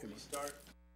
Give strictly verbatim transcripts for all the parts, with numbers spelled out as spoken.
Can we start?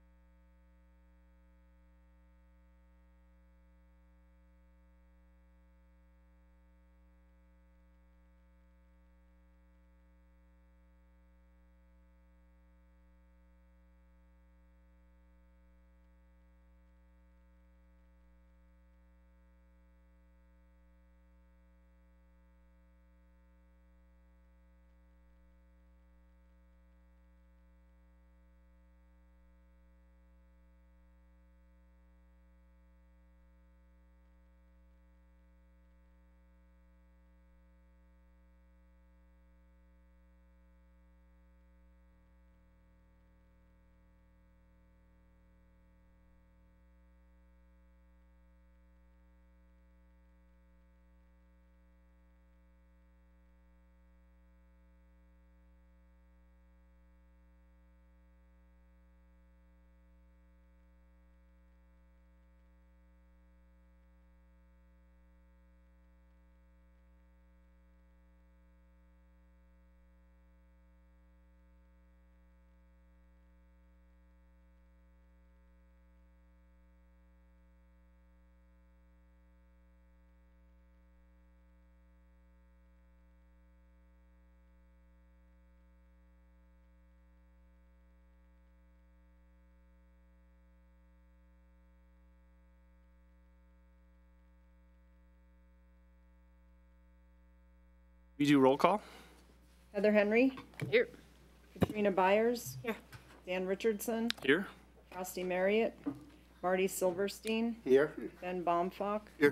We do roll call? Heather Henry. Here. Katrina Byers. Here. Dan Richardson. Here. Frosty Marriott. Marty Silverstein. Here. Ben Baumfock. Here.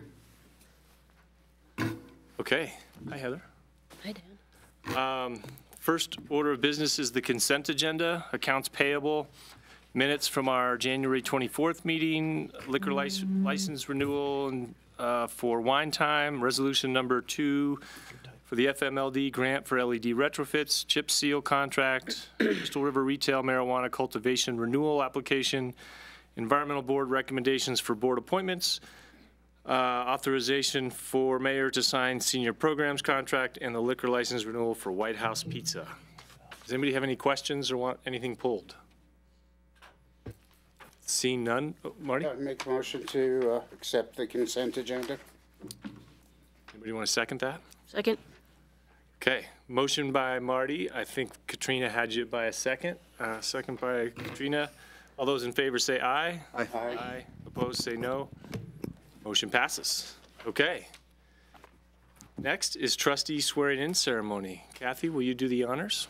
Okay. Hi, Heather. Hi, Dan. Um, first order of business is the consent agenda, accounts payable, minutes from our January twenty-fourth meeting, liquor lic- license renewal and, uh, for Wine Time, resolution number two for the F M L D grant for L E D retrofits, chip seal contract, Crystal River retail marijuana cultivation renewal application, environmental board recommendations for board appointments, uh, authorization for mayor to sign senior programs contract, and the liquor license renewal for White House Pizza. Does anybody have any questions or want anything pulled? Seeing none. Oh, Marty? I make a motion to uh, accept the consent agenda. Anybody want to second that? Second. Okay, motion by Marty. I think Katrina had you by a second. Uh, second by Katrina. All those in favor say aye. Aye. Aye. Opposed say no. Motion passes. Okay. Next is trustee swearing in ceremony. Kathy, will you do the honors?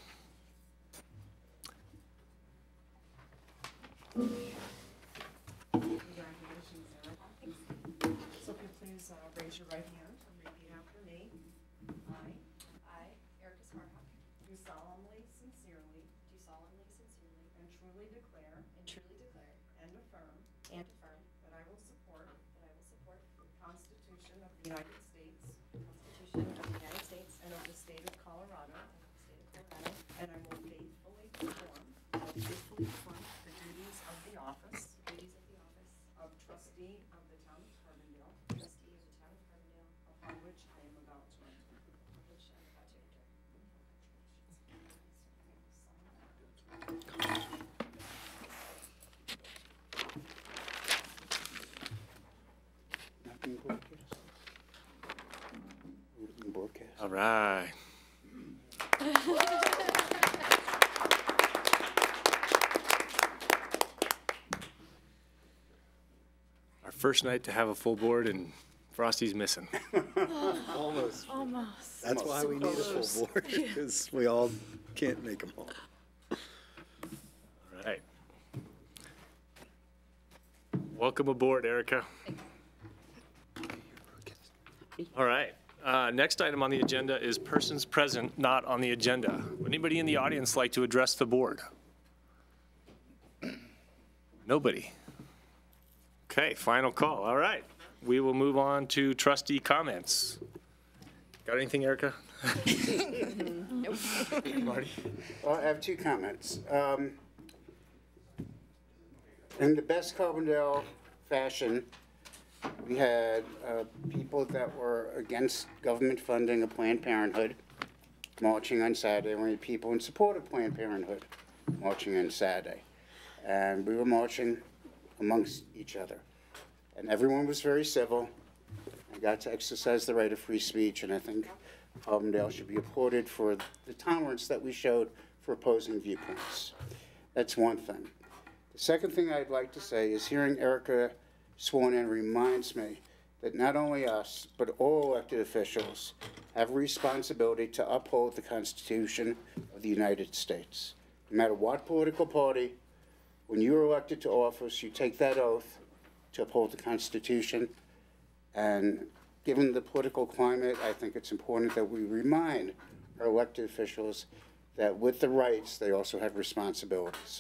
Congratulations, Erica. So if you please uh, raise your right hand and repeat after me. I I, Erica Smarthawk, do solemnly, sincerely, do solemnly, sincerely, and truly declare and truly declare and affirm and affirm that I will support that I will support the Constitution of the United States the Constitution of the United States and of the state of Colorado, and of the state of Colorado, and I will faithfully perform and will faithfully perform the duties of the office the duties of the office of trustee of the town of Carbondale, of trustee of the town of Carbondale, upon which I am about to enter. which I am about to enter. Nothing broadcast. Nothing broadcast. All right. Our first night to have a full board and Frosty's missing. Almost. Almost. That's why we need a full board, because we all can't make them all. All right. Welcome aboard, Erica. All right. Uh, next item on the agenda is persons present not on the agenda. Would anybody in the audience like to address the board? Nobody. Okay, final call. All right. We will move on to trustee comments. Got anything, Erica? Marty? Well, I have two comments. Um, in the best Carbondale fashion, we had uh, people that were against government funding of Planned Parenthood marching on Saturday. We had people in support of Planned Parenthood marching on Saturday. and we were marching amongst each other. And everyone was very civil and got to exercise the right of free speech, and I think Carbondale should be applauded for the tolerance that we showed for opposing viewpoints. That's one thing. The second thing I'd like to say is hearing Erica sworn in reminds me that not only us, but all elected officials have a responsibility to uphold the Constitution of the United States. No matter what political party, when you are elected to office, you take that oath to uphold the Constitution. And given the political climate, I think it's important that we remind our elected officials that with the rights, they also have responsibilities.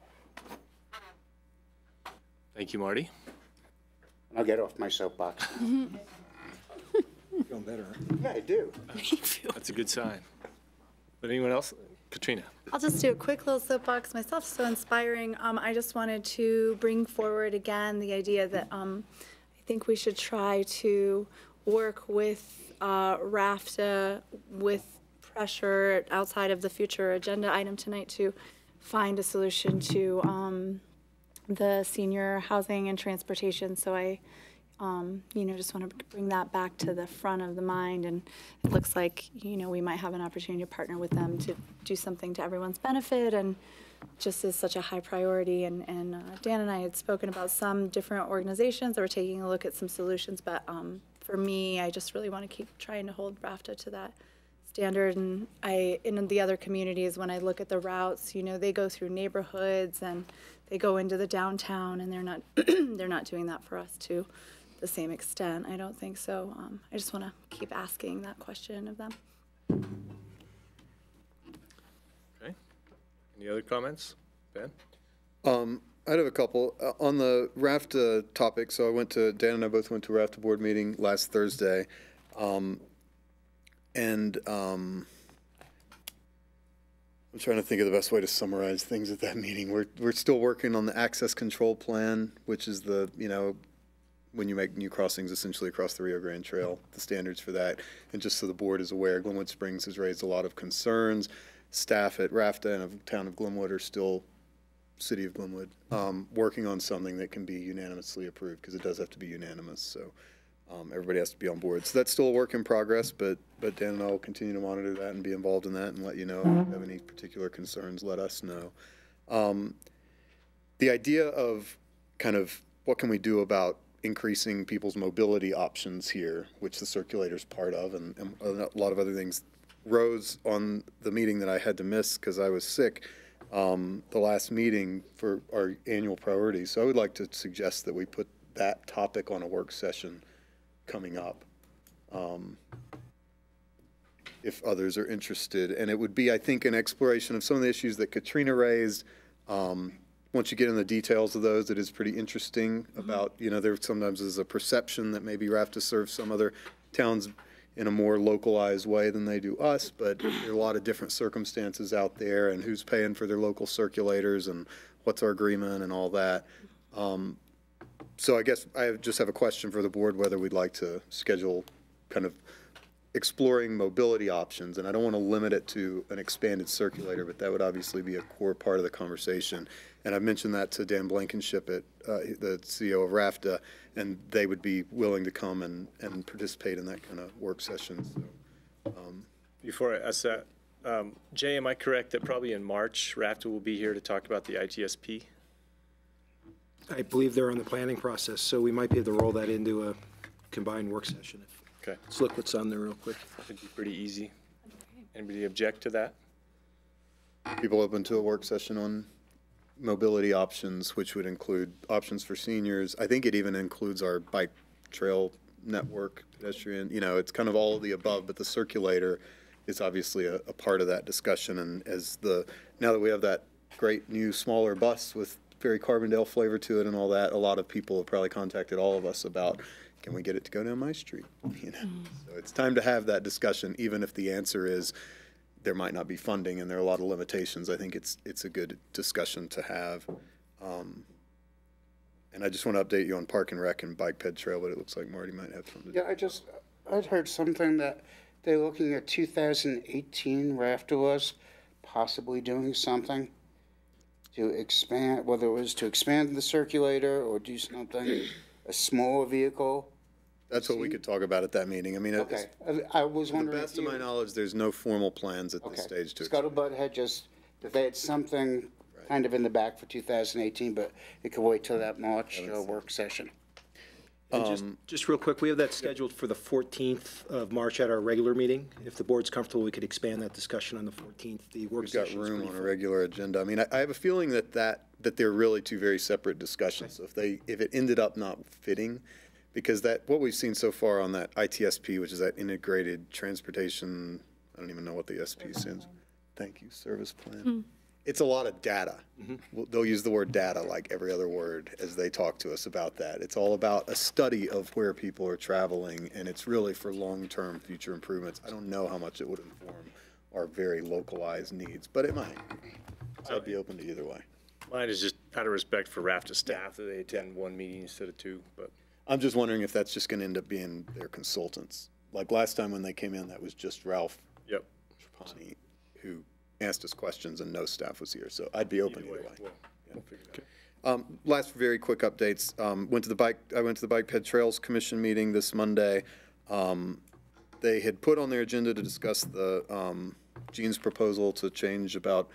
Thank you, Marty. I'll get off my soapbox now. Feeling better, Yeah, I do. That's a good sign. But anyone else? Katrina? I'll just do a quick little soapbox myself, so inspiring. Um, I just wanted to bring forward again the idea that um, I think we should try to work with uh, RAFTA with pressure outside of the future agenda item tonight to find a solution to um, the senior housing and transportation. So I, um, you know, just want to bring that back to the front of the mind. And it looks like, you know, we might have an opportunity to partner with them to do something to everyone's benefit, and just is such a high priority. And, and uh, Dan and I had spoken about some different organizations that were taking a look at some solutions. But um, for me, I just really want to keep trying to hold RAFTA to that standard. And I, in the other communities, when I look at the routes, you know, they go through neighborhoods and they go into the downtown, and they're not they're not doing that for us to the same extent. I don't think so. Um, I just want to keep asking that question of them. Okay. Any other comments? Ben? Um, I'd have a couple. Uh, on the RAFTA topic, so I went to, Dan and I both went to a RAFTA board meeting last Thursday. Um, and um, I'm trying to think of the best way to summarize things at that meeting. We're, we're still working on the access control plan, which is the, you know, when you make new crossings essentially across the Rio Grande Trail, the standards for that. And just so the board is aware, Glenwood Springs has raised a lot of concerns. Staff at RAFTA and of town of Glenwood are still, city of Glenwood, um, working on something that can be unanimously approved, because it does have to be unanimous. So um, everybody has to be on board. So that's still a work in progress, but, but Dan and I will continue to monitor that and be involved in that and let you know if you have any particular concerns, let us know. Um, the idea of kind of what can we do about increasing people's mobility options here, which the circulator is part of, and, and a lot of other things, rose on the meeting that I had to miss because I was sick, um, the last meeting for our annual priorities. So I would like to suggest that we put that topic on a work session coming up, um, if others are interested. And it would be, I think, an exploration of some of the issues that Katrina raised. Um, Once you get in the details of those, it is pretty interesting about, you know, there sometimes is a perception that maybe RAFTA serves some other towns in a more localized way than they do us, but there are a lot of different circumstances out there, and who's paying for their local circulators, and what's our agreement, and all that. Um, so I guess I just have a question for the board, whether we'd like to schedule kind of exploring mobility options, and I don't want to limit it to an expanded circulator, but that would obviously be a core part of the conversation. And I mentioned that to Dan Blankenship, at uh, the C E O of RAFTA, and they would be willing to come and, and participate in that kind of work session. So, um, Before I ask that, um, Jay, am I correct that probably in March, RAFTA will be here to talk about the I T S P? I believe they're on the planning process, so we might be able to roll that into a combined work session. Okay. Let's look what's on there real quick. It'd be pretty easy. Anybody object to that? people open to a work session on mobility options, which would include options for seniors. I think it even includes our bike trail network, pedestrian, you know, it's kind of all of the above, but the circulator is obviously a, a part of that discussion. And as the, now that we have that great new smaller bus with very Carbondale flavor to it and all that, a lot of people have probably contacted all of us about, can we get it to go down my street? You know, so it's time to have that discussion, even if the answer is there might not be funding and there are a lot of limitations. I think it's it's a good discussion to have. Um, and I just want to update you on Park and Rec and Bike Ped Trail, but it looks like Marty might have something. Yeah, I just, I'd heard something that they're looking at two thousand eighteen RAFTA was possibly doing something. to expand, whether it was to expand the circulator or do something, a smaller vehicle. That's what we could talk about at that meeting. I mean, it's- Okay, I I was to the wondering. best if of you- my knowledge, there's no formal plans at this Okay. stage to. Scuttlebutt had just, if they had something kind of in the back for two thousand eighteen, but it could wait till that March uh, work session. And just, just real quick, we have that scheduled for the fourteenth of March at our regular meeting. If the board's comfortable, we could expand that discussion on the fourteenth. The work We've got session is room pretty on a full. regular agenda. I mean, I, I have a feeling that that, that they're really two very separate discussions. So if they, if it ended up not fitting, because that, what we've seen so far on that I T S P, which is that integrated transportation, I don't even know what the S P stands. Thank you, service plan. It's a lot of data. Well, they'll use the word data like every other word as they talk to us about that. It's all about a study of where people are traveling, and it's really for long-term future improvements. I don't know how much it would inform our very localized needs, but it might. So I'd be open to either way. Mine is just out of respect for RAFTA staff that they attend one meeting instead of two, but. I'm just wondering if that's just going to end up being their consultants. Like last time when they came in, that was just Ralph Yep. Trapani, who asked us questions and no staff was here, so I'd be open either way. We'll- we'll figure it out. Um, last very quick updates. Um, went to the bike. I went to the Bike Ped Trails Commission meeting this Monday. Um, they had put on their agenda to discuss the um, Gene's proposal to change about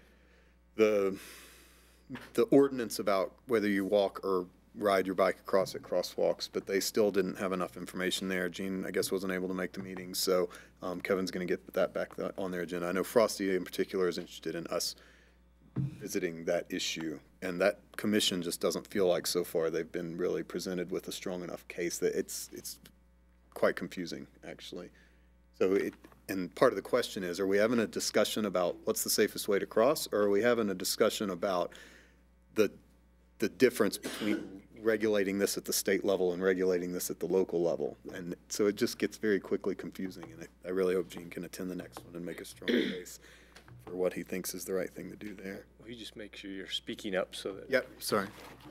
the the ordinance about whether you walk or ride your bike across at crosswalks, but they still didn't have enough information there. Gene, I guess, wasn't able to make the meeting, so um, Kevin's going to get that back th- on their agenda. I know Frosty in particular is interested in us visiting that issue, and that commission just doesn't feel like so far they've been really presented with a strong enough case that it's it's quite confusing, actually. So it, and part of the question is, are we having a discussion about what's the safest way to cross, or are we having a discussion about the the difference between regulating this at the state level and regulating this at the local level? And so it just gets very quickly confusing, and I, I really hope Gene can attend the next one and make a strong case for what he thinks is the right thing to do there. Well, you just make sure you're speaking up so that. Yep, sorry.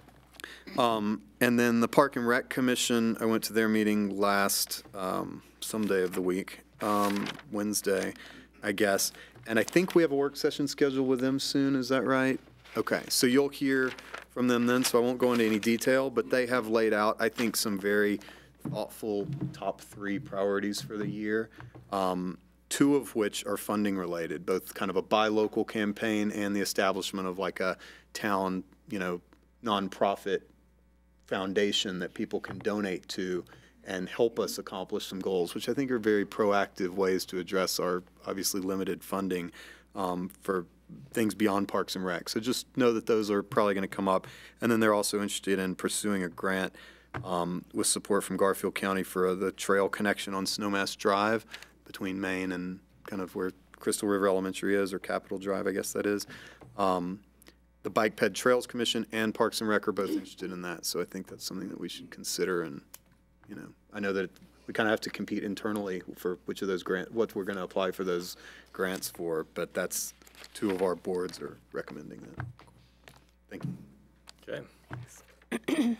Um, and then the Park and Rec Commission, I went to their meeting last, um, some day of the week, um, Wednesday, I guess. And I think we have a work session scheduled with them soon, is that right? Okay, so you'll hear from them then, so I won't go into any detail, but they have laid out, I think, some very thoughtful top three priorities for the year. Um, two of which are funding related, both kind of a buy local campaign and the establishment of like a town, you know, nonprofit foundation that people can donate to and help us accomplish some goals, which I think are very proactive ways to address our obviously limited funding um, for things beyond Parks and Rec. So just know that those are probably going to come up. And then they're also interested in pursuing a grant um, with support from Garfield County for uh, the trail connection on Snowmass Drive between Maine and kind of where Crystal River Elementary is, or Capitol Drive, I guess that is. Um, the Bike Ped Trails Commission and Parks and Rec are both interested in that. So I think that's something that we should consider. And, you know, I know that we kind of have to compete internally for which of those grant, what we're going to apply for those grants for, but that's, two of our boards are recommending that. Thank you. Okay.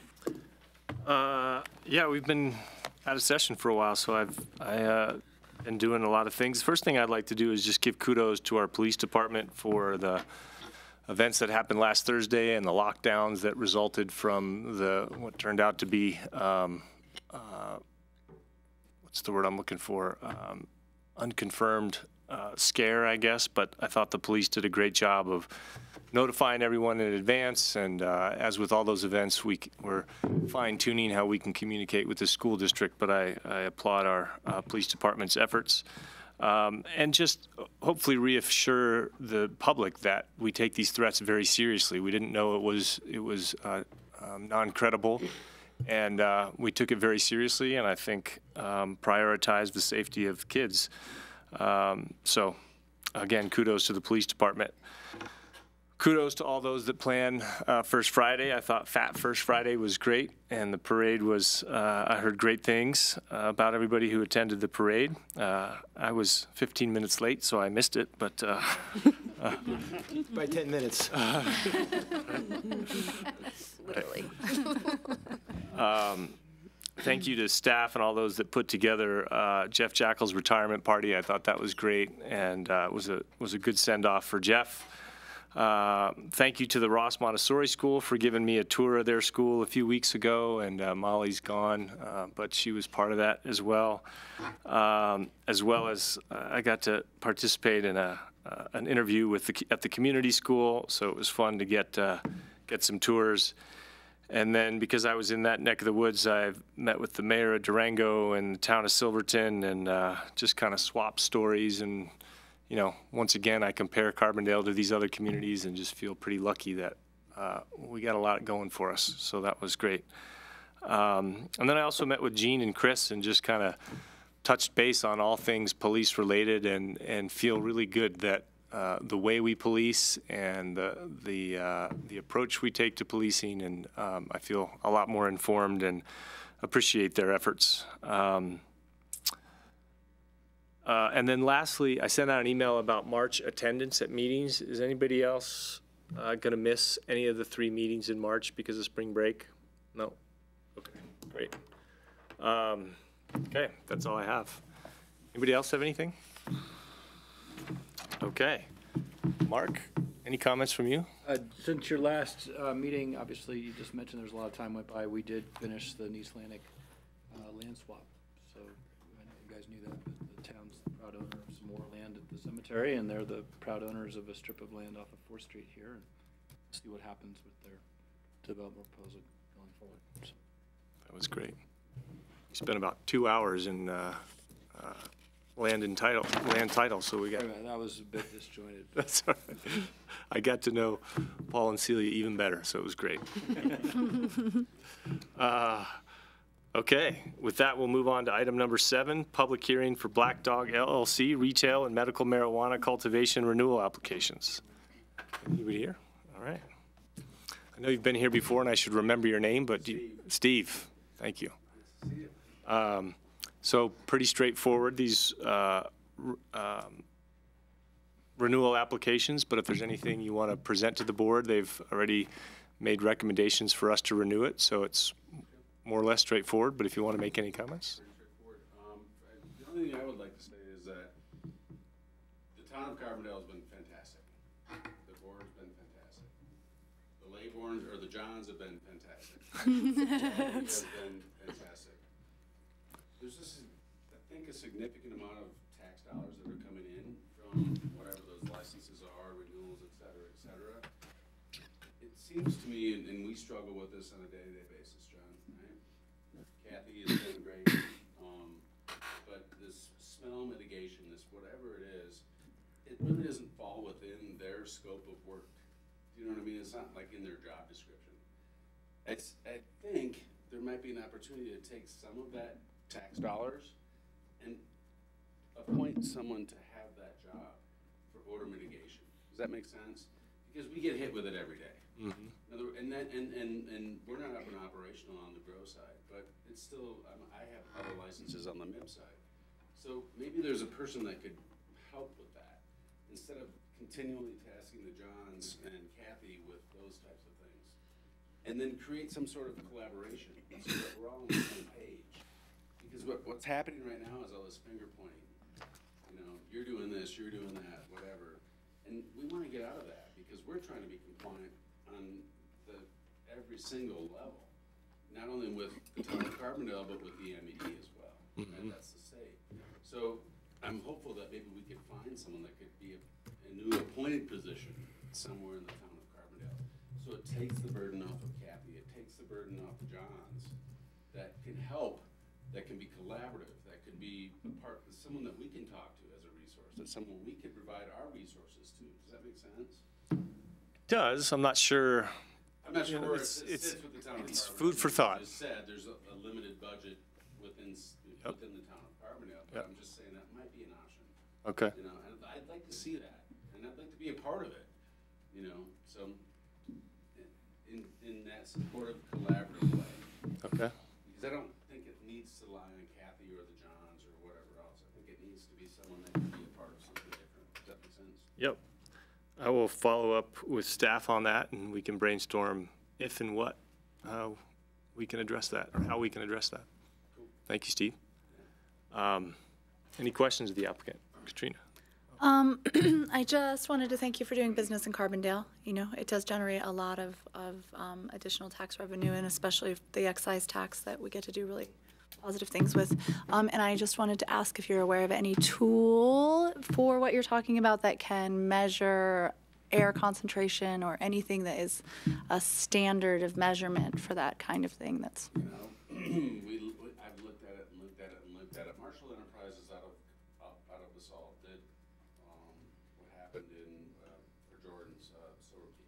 Uh, yeah, we've been out of session for a while, so I've, I, uh, been doing a lot of things. First thing I'd like to do is just give kudos to our police department for the events that happened last Thursday and the lockdowns that resulted from the, what turned out to be, um, uh, what's the word I'm looking for? Um, unconfirmed uh, scare, I guess, but I thought the police did a great job of notifying everyone in advance, and uh, as with all those events, we, we're fine-tuning how we can communicate with the school district, but I, I applaud our uh, police department's efforts. Um, and just hopefully reassure the public that we take these threats very seriously. We didn't know it was, it was uh, um, non-credible, and uh, we took it very seriously, and I think um, prioritized the safety of kids. Um, so, again, kudos to the police department. Kudos to all those that plan uh, First Friday. I thought Fat First Friday was great, and the parade was, uh, I heard great things uh, about everybody who attended the parade. Uh, I was fifteen minutes late, so I missed it, but. Uh, uh, By ten minutes. Literally. um, thank you to staff and all those that put together uh, Jeff Jackal's retirement party. I thought that was great, and uh, it was a, was a good send-off for Jeff. Uh, Thank you to the Ross Montessori School for giving me a tour of their school a few weeks ago, and uh, Molly's gone, uh, but she was part of that as well. Um, As well as uh, I got to participate in a, uh, an interview with the, at the community school, so it was fun to get, uh, get some tours. And then because I was in that neck of the woods, I've met with the mayor of Durango and the town of Silverton, and uh, just kind of swapped stories. And, you know, once again, I compare Carbondale to these other communities and just feel pretty lucky that uh, we got a lot going for us. So that was great. Um, and then I also met with Gene and Chris and just kind of touched base on all things police related, and, and feel really good that Uh, the way we police and the the, uh, the approach we take to policing, and um, I feel a lot more informed and appreciate their efforts. Um, uh, and then lastly, I sent out an email about March attendance at meetings. Is anybody else uh, going to miss any of the three meetings in March because of spring break? No? Okay, great. Um, okay, that's all I have. Anybody else have anything? Okay. Mark, any comments from you? Uh, Since your last uh, meeting, obviously, you just mentioned there's a lot of time went by. We did finish the East Atlantic uh, land swap. So I know you guys knew that, but the town's the proud owner of some more land at the cemetery, and they're the proud owners of a strip of land off of fourth Street here. And see what happens with their development proposal going forward. So. That was great. We spent about two hours in uh, uh, land and title, land title, so we got. That was a bit disjointed. That's all right. I got to know Paul and Celia even better, so it was great. uh, okay, with that, we'll move on to item number seven, public hearing for Black Dog L L C retail and medical marijuana cultivation renewal applications. Anybody here? All right. I know you've been here before, and I should remember your name, but Steve. You, Steve, thank you. Um, So pretty straightforward, these uh, um, renewal applications, but if there's anything you want to present to the board, they've already made recommendations for us to renew it, so it's more or less straightforward, but if you want to make any comments. Pretty straightforward. Um, the only thing I would like to say is that the town of Carbondale has been fantastic. The board's been fantastic. The Laybournes, or the Johns have been fantastic. has been fantastic. There's just, I think, a significant amount of tax dollars that are coming in from whatever those licenses are, renewals, et cetera, et cetera. It seems to me, and, and we struggle with this on a day-to-day basis, John, right? Kathy has been great, um, but this smell mitigation, this whatever it is, it really doesn't fall within their scope of work. Do you know what I mean? It's not like in their job description. It's, I think there might be an opportunity to take some of that tax dollars and appoint someone to have that job for odor mitigation. Does that make sense? Because we get hit with it every day. Mm-hmm. Another, and, that, and, and, and we're not up and operational on the grow side, but it's still, um, I have other licenses on the M I B side. So maybe there's a person that could help with that instead of continually tasking the Johns and Kathy with those types of things. And then create some sort of collaboration so that we're all on the same page. Because what, what's happening right now is all this finger pointing. You know, you're doing this, you're doing that, whatever. And we want to get out of that because we're trying to be compliant on the every single level. Not only with the town of Carbondale, but with the M E D as well. Mm-hmm. And that's the state. So I'm hopeful that maybe we could find someone that could be a, a new appointed position somewhere in the town of Carbondale. So it takes the burden off of Kathy, it takes the burden off the Johns, that can help, that can be collaborative, that could be a part, someone that we can talk to as a resource, that someone we could provide our resources to. Does that make sense? It does. I'm not sure. I'm not sure You know, where it's- it it's- sits with the town of it's Carbondale. food for thought. As said, there's a, a limited budget within, s- Yep. within the town of Carbondale, but Yep. I'm just saying that might be an option. Okay. You know, and I'd like to see that, and I'd like to be a part of it, you know, so in, in that supportive, collaborative way. Okay. Because I don't think it needs to lie on Kathy or the Johns or whatever else. I think it needs to be someone that can be a part of something different. Does that make sense? Yep. I will follow up with staff on that, and we can brainstorm if and what, how we can address that, or how we can address that. Cool. Thank you, Steve. Um, Any questions of the applicant? Katrina? Um, I just wanted to thank you for doing business in Carbondale. You know, it does generate a lot of, of um, additional tax revenue, and especially the excise tax that we get to do really positive things with. Um, and I just wanted to ask if you're aware of any tool for what you're talking about that can measure air concentration or anything that is a standard of measurement for that kind of thing. That's You know, we, we, I've looked at it and looked at it and looked at it. Marshall Enterprises out of, out, out of Basalt did, um, what happened in, uh, for Jordan's, uh, Silver Peak.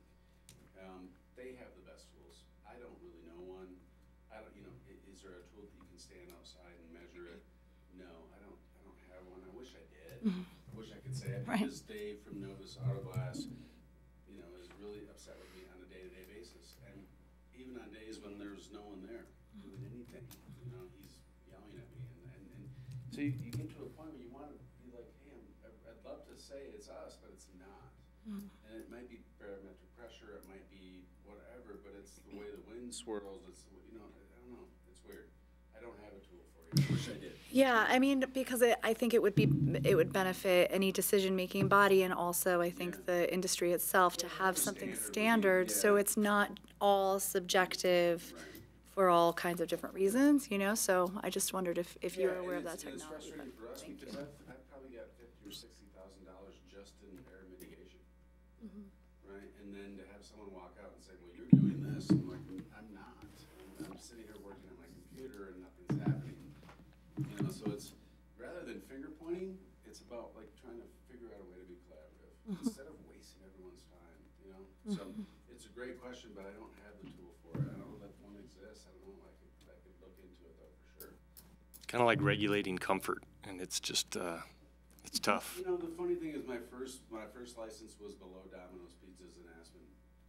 Um, they have the best tools. I don't really know one. I don't, you know, i- is there a tool that you can stand outside and measure it? No, I don't, I don't have one. I wish I did. I wish I could say it, Right. because Dave from Novus Autoglass, you know, is really upset with me on a day-to-day basis. And even on days when there's no one there doing anything, you know, he's yelling at me. And, and, and so you, you get to a point where you want to be like, hey, I'm, I'd love to say it's us, but it's not. And it might be barometric pressure, it might be whatever, but it's the way the wind swirls, it's, you know, I don't know, it's weird. I don't have a tool for you. I wish I did. Yeah, I mean, because it, I think it would be, it would benefit any decision-making body, and also I think Yeah. the industry itself to have something Standard would be- standard, so yeah. it's not all subjective Right. for all kinds of different reasons, you know, so I just wondered if, if you were Yeah, aware of and that it's- and technology. It's frustrating but for us thank because you. I've, I've probably got fifty or sixty thousand dollars just in air mitigation. Mm-hmm. Right, and then to have someone walk out and say, well, you're doing this, I'm like, I'm not. I'm, I'm sitting here working on my computer and nothing's happening. You know, so it's, rather than finger pointing, it's about like trying to figure out a way to be collaborative, Mm-hmm. instead of wasting everyone's time, you know? So, it's a great question, but I don't have the tool for it. I don't know that one exists. I don't know, I could, I could look into it though, for sure. Kind of like regulating comfort, and it's just, uh, it's tough. You know, the funny thing is, my first, my first license was below Domino's Pizzas in Aspen,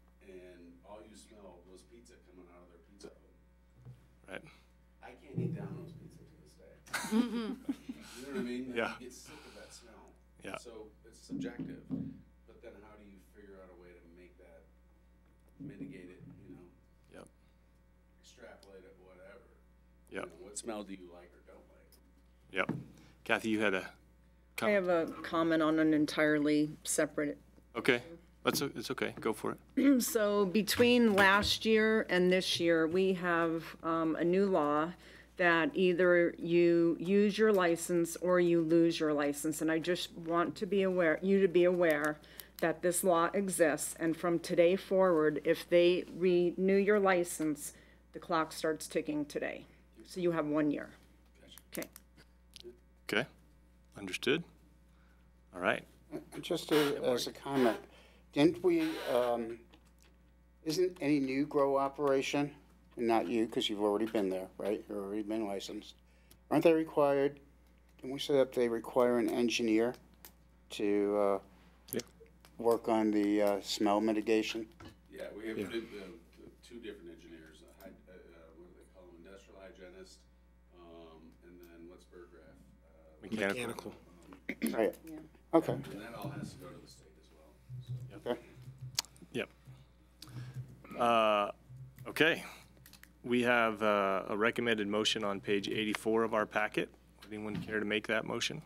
and all you smelled was pizza coming out of their pizza oven. Right. I can't eat Domino's pizza to this day. You know what I mean? Yeah. You get sick of that smell. Yeah. So it's subjective, but then how do you figure out a way to make that, mitigate it, you know, Yep. extrapolate it, whatever? Yep. You know, what smell do you like or don't like? Yep. Kathy, you had a I comment? have a comment on an entirely separate. Okay, that's, o- it's okay, go for it. So between last year and this year, we have um, a new law that either you use your license or you lose your license. And I just want to be aware, you to be aware that this law exists. And from today forward, if they renew your license, the clock starts ticking today. So you have one year. Okay. Okay, understood. All right. And just a- as a comment, didn't we, um, isn't any new grow operation, and not you, because you've already been there, right? You've already been licensed. Aren't they required, can we say that they require an engineer to uh, Yeah. work on the uh, smell mitigation? Yeah, we have Yeah. the, the, the two different engineers, uh, hy- uh, uh, what do they call them, industrial hygienist, um, and then what's Burgraff? Uh, Mechanical. um, Right, okay, And that all has to go to the state as well, so. okay. Yep. Uh, Okay, we have uh, a recommended motion on page eighty-four of our packet. Would anyone care to make that motion?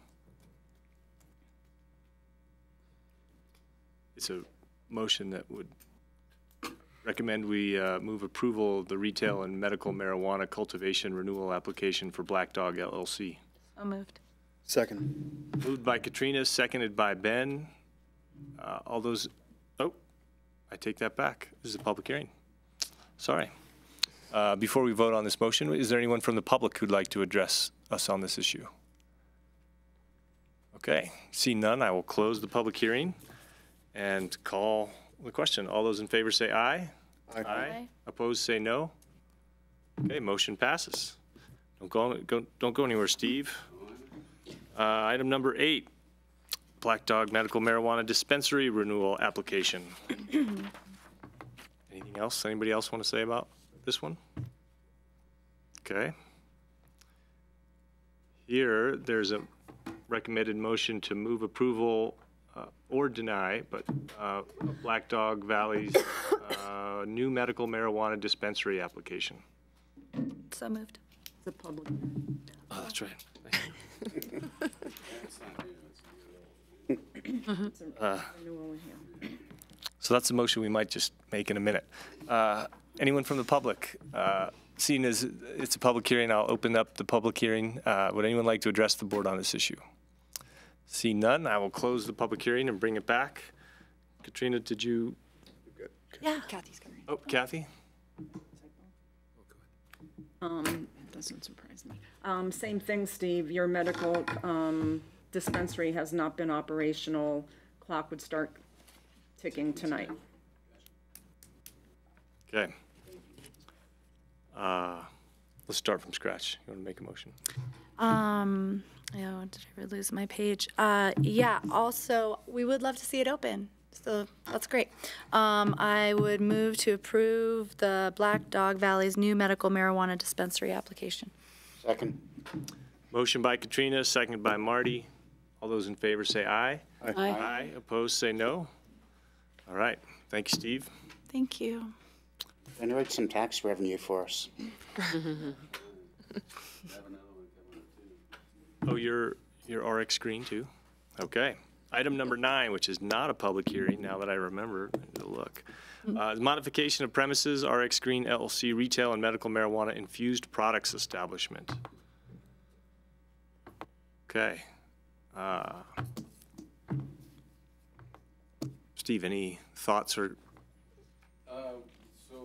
It's a motion that would recommend we uh, move approval of the retail and medical marijuana cultivation renewal application for Black Dog L L C. So moved. Second. Moved by Katrina, seconded by Ben. Uh, All those, oh, I take that back. This is a public hearing. Sorry. Uh, Before we vote on this motion, is there anyone from the public who'd like to address us on this issue? Okay, see none, I will close the public hearing and call the question. All those in favor say aye. Aye. Opposed, say no. Okay, motion passes. Don't go, go- don't go anywhere, Steve. Uh, Item number eight, Black Dog Medical Marijuana Dispensary Renewal Application. Anything else? Anybody else want to say about this one? Okay. Here, there's a recommended motion to move approval uh, or deny, but uh, Black Dog Valley's uh, new medical marijuana dispensary application. So moved. The public. Oh, that's right. It's not new, it's a year old. It's a renewal here. So that's a motion we might just make in a minute. Uh, Anyone from the public? Uh, Seeing as it's a public hearing, I'll open up the public hearing. Uh, Would anyone like to address the board on this issue? See none, I will close the public hearing and bring it back. Katrina, did you, Yeah. Kathy's coming. oh, Kathy? Um, doesn't surprise me. Um, same thing, Steve, your medical, um, dispensary has not been operational. Clock would start ticking tonight. Okay. Uh, Let's start from scratch. You want to make a motion? Um, oh, did I lose my page? Uh, yeah, also, we would love to see it open. So that's great. Um, I would move to approve the Black Dog Valley's new medical marijuana dispensary application. Second. Motion by Katrina, seconded by Marty. All those in favor say aye. Aye. Aye. Opposed, say no. All right. Thank you, Steve. Thank you. Generate some tax revenue for us. Oh, you're, you're R X Green too? Okay. Item number nine, which is not a public hearing, now that I remember, I need to look. Uh, Modification of premises, R X Green L L C retail and medical marijuana infused products establishment. Okay. Uh, Steve, any thoughts or, Uh, so,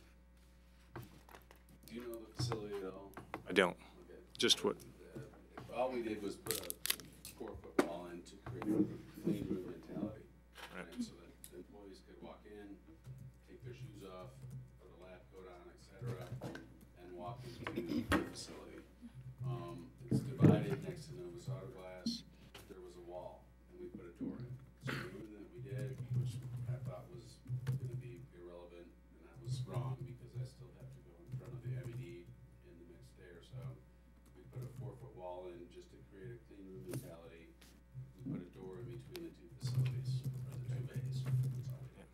do you know the facility at all? I don't, Okay. just what, Uh, All we did was put a four-foot wall in to create a clean room mentality. Right. Right, so that the employees could walk in, take their shoes off, put a lab coat on, et cetera, and walk into the facility. Um, it's divided next to Novus Auto Glass. There was a wall, and we put a door in. So the movement that we did, which I thought was gonna be irrelevant, and that was wrong, because I still have to go in front of the M E D in the next day or so. We put a four-foot wall in just to create a clean room mentality. We put a door in between the two facilities, or the two bays. That's all we did.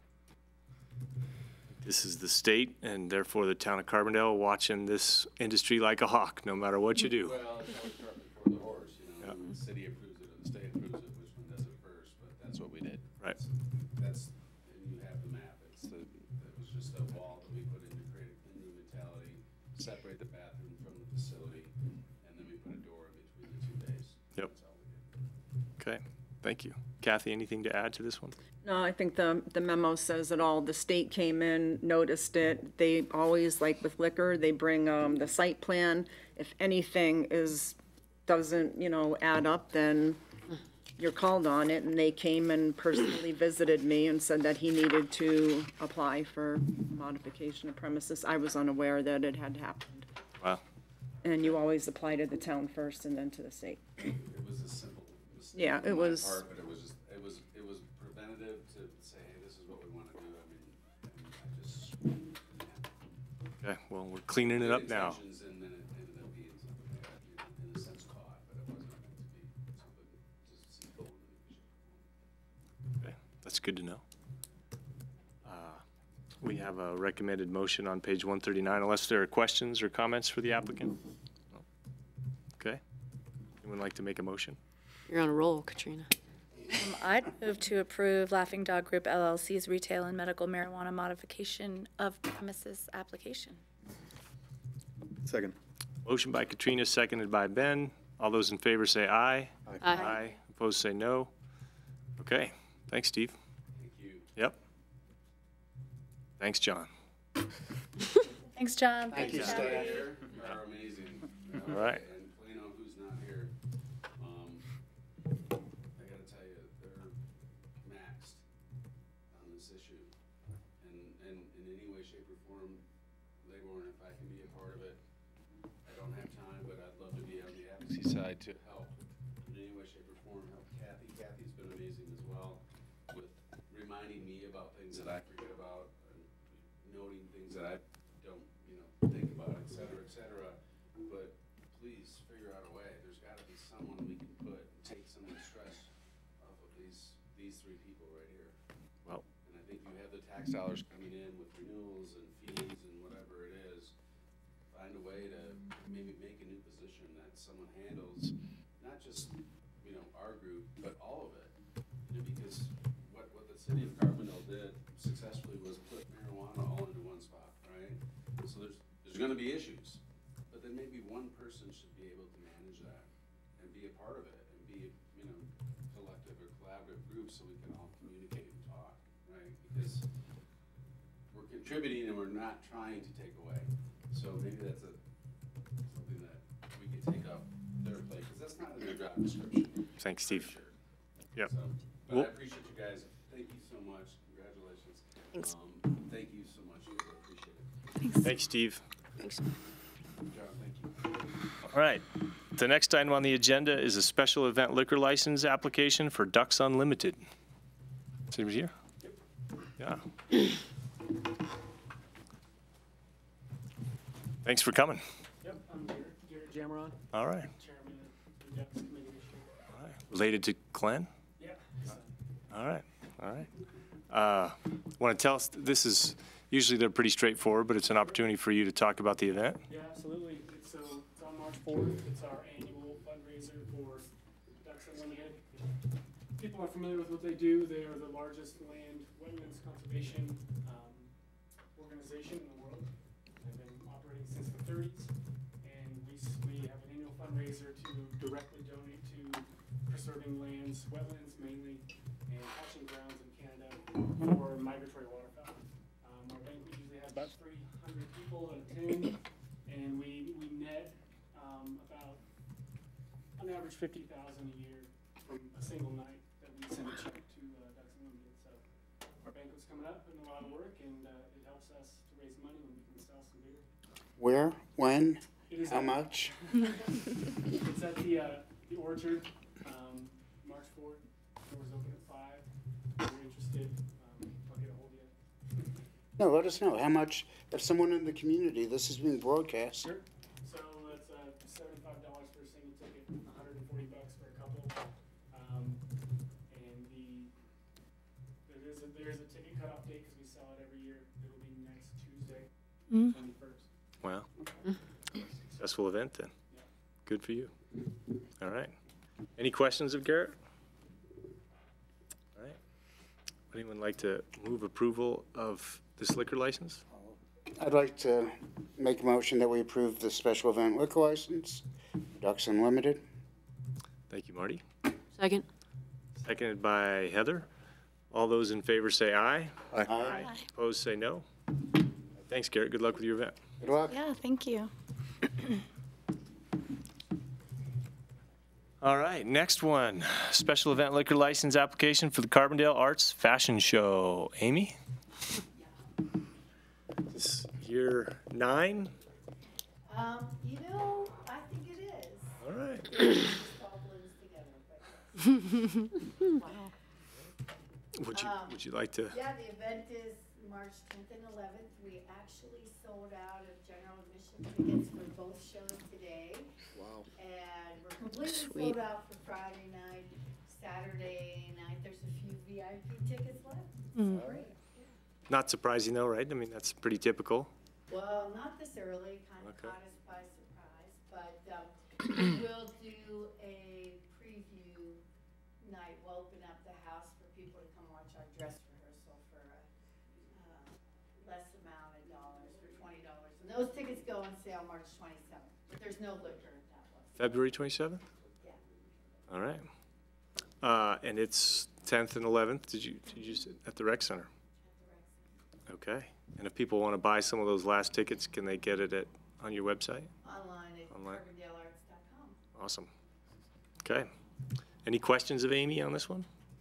this is the state and therefore the town of Carbondale watching this industry like a hawk, no matter what you do. Well, it's always cart before the horse, you know, Yeah. the city approves it or the state approves it, which one does it first, but that's what we did. Right. That's, and you have the map, it's the, that was just a wall that we put in to create a clean room mentality, separate the bathroom from the facility, and then we put a door in between the two bays. Yep. That's all we did. Okay, thank you. Kathy, anything to add to this one? No, I think the, the memo says it all. The state came in, noticed it. They always, like with liquor, they bring, um, the site plan. If anything is, doesn't, you know, add up, then you're called on it. And they came and personally visited me and said that he needed to apply for modification of premises. I was unaware that it had happened. Wow. And you always apply to the town first and then to the state. It was a simple mistake. Yeah, it on my was- part, But it was just, it was, it was preventative to say, hey, this is what we wanna do, I mean, and I just, yeah. Okay, well, we're cleaning it up Good now. intentions, and then it ended up being something that, you know, in a sense caught, but it wasn't meant to be something just simple and efficient. Okay, that's good to know. Uh, We have a recommended motion on page one thirty-nine, unless there are questions or comments for the applicant? No. Okay. Anyone like to make a motion? You're on a roll, Katrina. Um, I'd move to approve Laughing Dog Group L L C's retail and medical marijuana modification of premises application. Second. Motion by Katrina, seconded by Ben. All those in favor say aye. Aye. Opposed, say no. Okay, thanks, Steve. Thank you. Yep. Thanks, John. Thanks, John. Thank you, Kathy. staff. Here are amazing. you know, All right. And Plano, who's not here, um, I gotta tell you, they're maxed on this issue. And, and in any way, shape, or form, Laborn, if I can be a part of it, I don't have time, but I'd love to be on the advocacy side to help in any way, shape, or form, help Kathy. Kathy's been amazing as well with reminding me about things that I forget about, and noting things that I don't, you know, think about, et cetera, et cetera. But please figure out a way. There's gotta be someone we can put, take some of the stress off of these, these three people right here. Well, And I think you have the tax dollars coming in with renewals and fees and whatever it is. Find a way to maybe make a new position that someone handles, not just, you know, our group, but all of it. You successfully was put marijuana all into one spot, right? So there's, there's gonna be issues, but then maybe one person should be able to manage that and be a part of it and be, you know, collective or collaborative group so we can all communicate and talk, right? Because we're contributing and we're not trying to take away. So maybe that's a, something that we could take up their plate, because that's not in their job description. Thanks, Steve. Sure. Yep. So, but Well- I appreciate you guys. Thank you so much. Congratulations. Thanks. Um, thank you so much. I appreciate it. Thanks, Steve. Thanks. Good job. Thank you. All right. The next item on the agenda is a special event liquor license application for Ducks Unlimited. Is anybody here? Yeah. Thanks for coming. Yep, I'm Garrett, Garrett Jammeron, All right. chairman of the Ducks Committee this year. All right. Related to Glenn? Yeah. so- All right, all right. Uh, Want to tell us, this is, usually they're pretty straightforward, but it's an opportunity for you to talk about the event. Yeah, absolutely. It's, so, it's on March fourth. It's our annual fundraiser for Ducks Unlimited. People are familiar with what they do. They are the largest land wetlands conservation um, organization in the world. They've been operating since the thirties. And we, s- we have an annual fundraiser to directly donate to preserving lands, wetlands mainly, and hatching grounds in Canada for migratory waterfowl. Um, our banquet usually has about three hundred people attend, and we, we net um, about, on average, fifty thousand a year from a single night that we send a check to uh, Ducks Unlimited. So our banquet's coming up, putting a lot of work, and uh, it helps us to raise money when we can sell some beer. Where, when, It is how at- much? It's at the, uh, the Orchard, um, March fourth, doors open at five. If you're interested, um, I'll get a hold of you. No, let us know. How much, if someone in the community, this is being broadcast. Sure. So it's, uh, seventy-five dollars for a single ticket, a hundred and forty bucks for a couple. Um, and the, there is a, there is a ticket cutoff date, cause we sell it every year. It'll be next Tuesday, twenty-first. Wow. Successful event then. Good for you. All right. Any questions of Garrett? All right. Would anyone like to move approval of this liquor license? I'd like to make a motion that we approve the special event liquor license, Ducks Unlimited. Thank you, Marty. Second. Seconded by Heather. All those in favor say aye. Aye. Opposed, say no. Thanks, Garrett. Good luck with your event. Good luck. Yeah, thank you. All right, next one. Special event liquor license application for the Carbondale Arts Fashion Show. Amy? This is year nine? Um, you know, I think it is. All right. It all blends together, but, wow. Would you, Um, would you like to? Yeah, the event is March tenth and eleventh. We actually sold out of general admission tickets for both shows today. Wow. And we're completely Sweet. sold out for Friday night, Saturday night. There's a few V I P tickets left. Mm. It's great. Not surprising though, right? I mean, that's pretty typical. Well, not this early, kind of Okay. caught us by surprise, but um, we'll do a preview night. We'll open up the house for people to come watch our dress rehearsal for a uh, less amount of dollars, for twenty dollars. And those tickets go on sale March twenty-seventh, but there's no liquor at that one. February twenty-seventh? Yeah. All right. Uh, and it's tenth and eleventh, did you, did you, say at the rec center? Okay. And if people want to buy some of those last tickets, can they get it at, on your website? Online at Online. carbondale arts dot com. Awesome. Okay. Any questions of Amy on this one?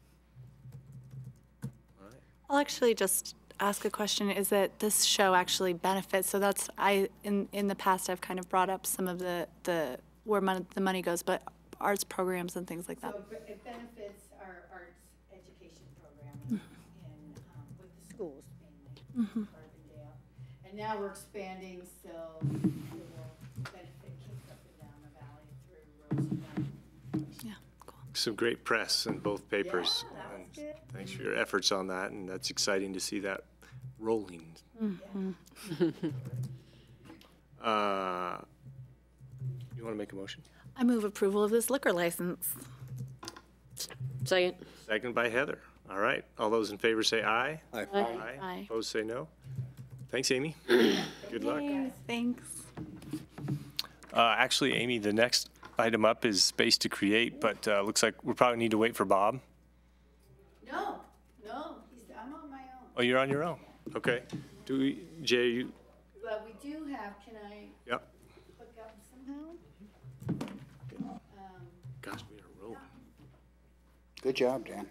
All right. I'll actually just ask a question. Is that this show actually benefits? So that's, I, in, in the past, I've kind of brought up some of the, the, where mon- the money goes, but arts programs and things like that. So it be- it benefits our arts education program in, um, with the schools mainly, Carbondale. And now we're expanding, so it will benefit kids up and down the valley through Rose County. Yeah, cool. Some great press in both papers. Yeah, that was and good. Thanks for your efforts on that, and that's exciting to see that rolling. Uh, You want to make a motion? I move approval of this liquor license. Second. Second by Heather. All right, all those in favor say aye. Aye. Aye. Aye. Opposed, say no. Thanks, Amy. Good luck. Yay, thanks. Uh, Actually, Amy, the next item up is Space to Create, but uh, looks like we probably need to wait for Bob. No, no, he's, I'm on my own. Oh, you're on your own? Okay. Do we, Jay, you, But we do have, can I yep. hook up somehow? Um, Gosh, we are rolling. Good job, Dan.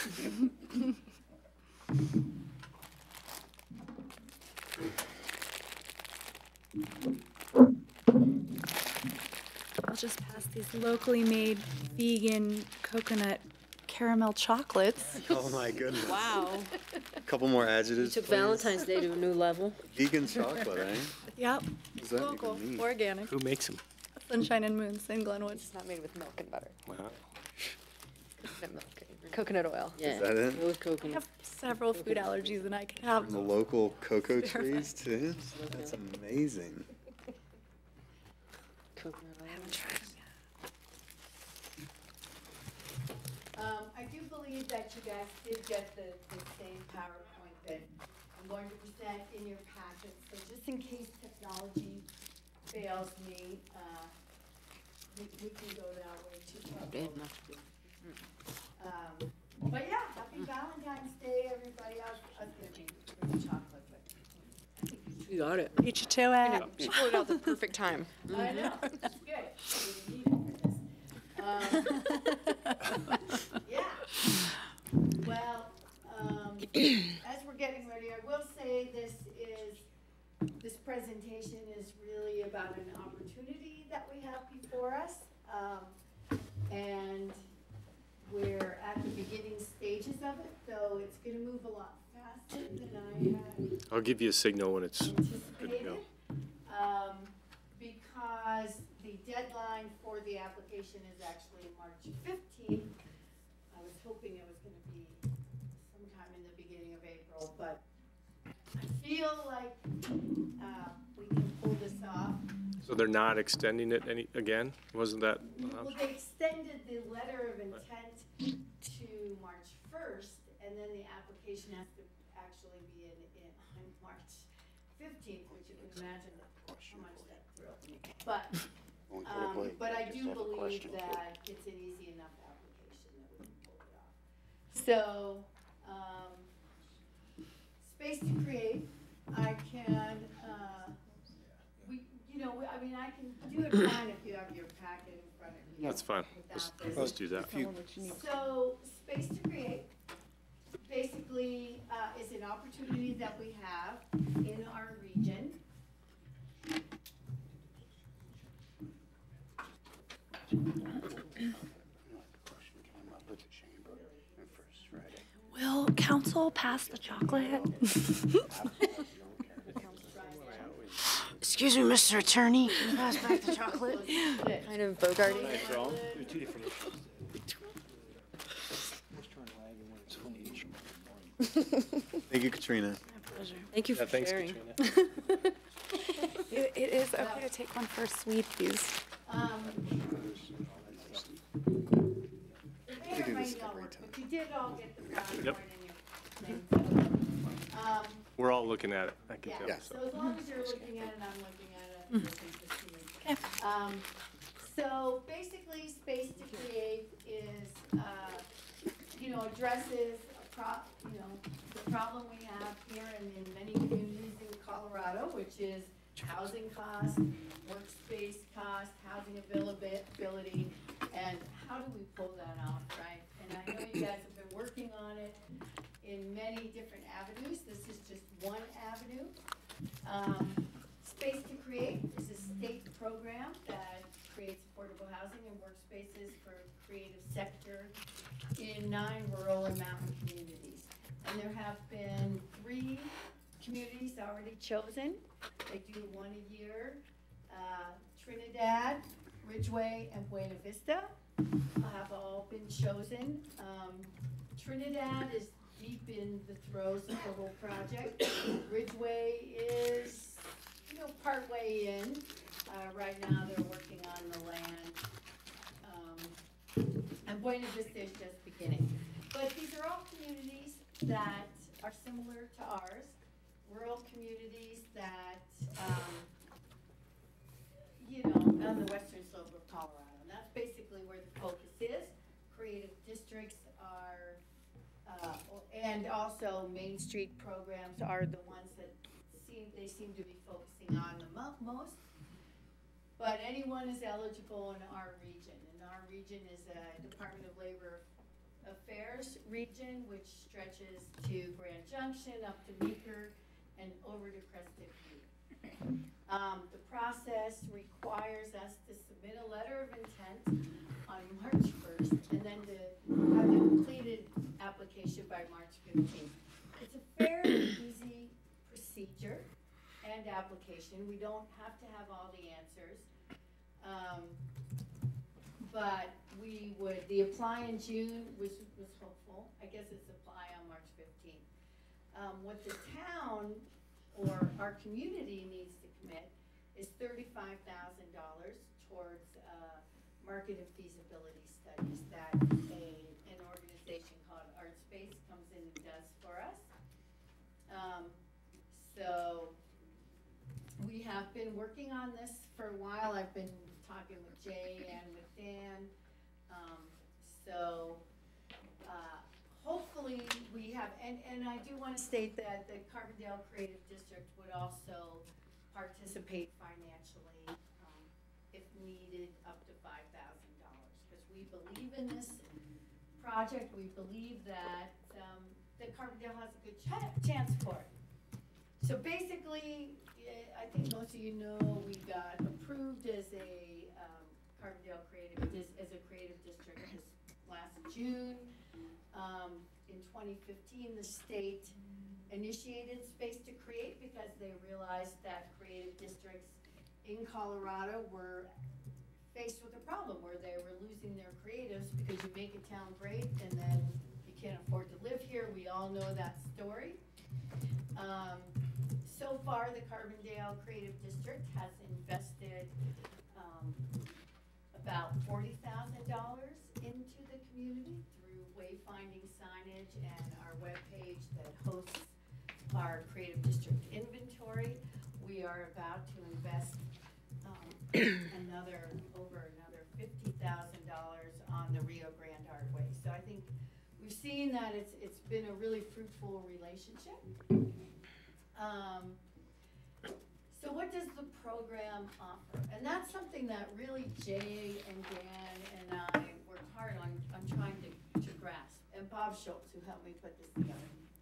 I'll just pass these locally made vegan coconut caramel chocolates. Oh, my goodness. Wow. Couple more adjectives, Took please. Valentine's Day to a new level. Vegan chocolate, eh? Yep, What does that local, even mean? organic, Who makes them? Sunshine and Moons in Glenwood. It's not made with milk and butter. Wow. Coconut milk. Coconut oil. Yeah. Is that it? With I coconut. have several food allergies and I could have From the local cocoa Verify. trees, too? That's amazing. Coconut oil. I haven't tried them yet. Um, I do believe that you guys did get the, the same PowerPoint that I'm going to present in your packet. So just in case technology fails me, uh, we, we can go that way too. Um, but yeah, happy Valentine's Day, everybody. I was, I was gonna be with the chocolate, but You got it. Beat you to it. She pulled it out the perfect time. I know, it's good. We need it for this. Um, Yeah. Well, um, as we're getting ready, I will say this is, this presentation is really about an opportunity that we have before us. Um, and we're at the beginning stages of it, so it's gonna move a lot faster than I had I'll give you a signal when it's good to anticipated. go. Um, because the deadline for the application is actually March fifteenth. I was hoping it was gonna be sometime in the beginning of April, but I feel like, uh, we can pull this off. So they're not extending it any, again? Wasn't that? uh, Well, they extended the letter of intent to March first, and then the application has to actually be in, in, on March fifteenth, which you can imagine how much that thrilled me. But, Won't get a um, break. but I Just do have a believe question, too. that it's an easy enough application that we can pull it off. So, um, space to create, I can, uh, we, you know, we- I mean, I can do it fine if you have your packet in front of you. That's fine. without Let's, this. let's do that. So, Space to Create, basically, uh, is an opportunity that we have in our region. Question came up with the chamber on first Friday. Will council pass the chocolate? Excuse me, Mister Attorney. Can you pass back the chocolate? Kind of Bogarty. They're two different issues. Thank you, Katrina. Thank you Yeah, for thanks, sharing. Katrina. It, it is okay to take one for sweeties. Um, it may or may not work, but you did all get the PowerPoint Yep. in your thing. Um, We're all looking at it, I can Yeah, tell. so as long as you're looking at it, I'm looking at it, I'm looking to see. Okay. Um, so basically, Space to Create is, uh, you know, addresses a pro, you know, the problem we have here and in many communities in Colorado, which is housing costs, workspace costs, housing availability, and how do we pull that off, right? And I know you guys have been working on it in many different avenues. This is just one avenue. Um, Space to Create is a state program that creates affordable housing and workspaces for creative sector in nine rural and mountain communities. And there have been three communities already chosen. They do one a year. Uh, Trinidad, Ridgeway, and Buena Vista have all been chosen. Um, Trinidad is deep in the throes of the whole project. Ridgeway is, you know, partway in. Uh, right now, they're working on the land. Um, and Buena Vista is just beginning. But these are all communities that are similar to ours, rural communities that, um, you know, on the western slope of Colorado. And that's basically where the focus is. Creative districts are, uh, and also Main Street programs are the ones that seem, they seem to be focusing on the mo- most. But anyone is eligible in our region, and our region is a Department of Labor Affairs region, which stretches to Grand Junction, up to Meeker, and over to Crested Butte. Um, the process requires us to submit a letter of intent on March first, and then to have a completed application by March fifteenth. It's a fairly easy procedure and application. We don't have to have all the answers. Um, but we would, the apply in June was, was hopeful. I guess it's apply on March fifteenth. Um, what the town or our community needs to commit is thirty-five thousand dollars towards uh, market and feasibility studies that a, an organization called ArtSpace comes in and does for us. Um, so we have been working on this for a while. I've been talking with Jay and with Dan. Um, so uh, hopefully we have, and, and I do want to state that the Carbondale Creative District would also participate financially um, if needed, up to five thousand dollars, because we believe in this project. We believe that um, that Carbondale has a good ch chance for it. So basically, I think most of you know we got approved as a um, Carbondale Creative as a creative district this last June. Um, in twenty fifteen, the state initiated Space to Create because they realized that creative districts in Colorado were faced with a problem where they were losing their creatives because you make a town great and then you can't afford to live here. We all know that story. Um, So far, the Carbondale Creative District has invested um, about forty thousand dollars into the community through wayfinding signage and our webpage that hosts our Creative District inventory. We are about to invest um, another, over another fifty thousand dollars on the Rio Grande Artway. So I think we've seen that it's, it's been a really fruitful relationship. Um, so what does the program offer? And that's something that really Jay and Dan and I worked hard on, on trying to, to grasp. And Bob Schultz, who helped me put this together.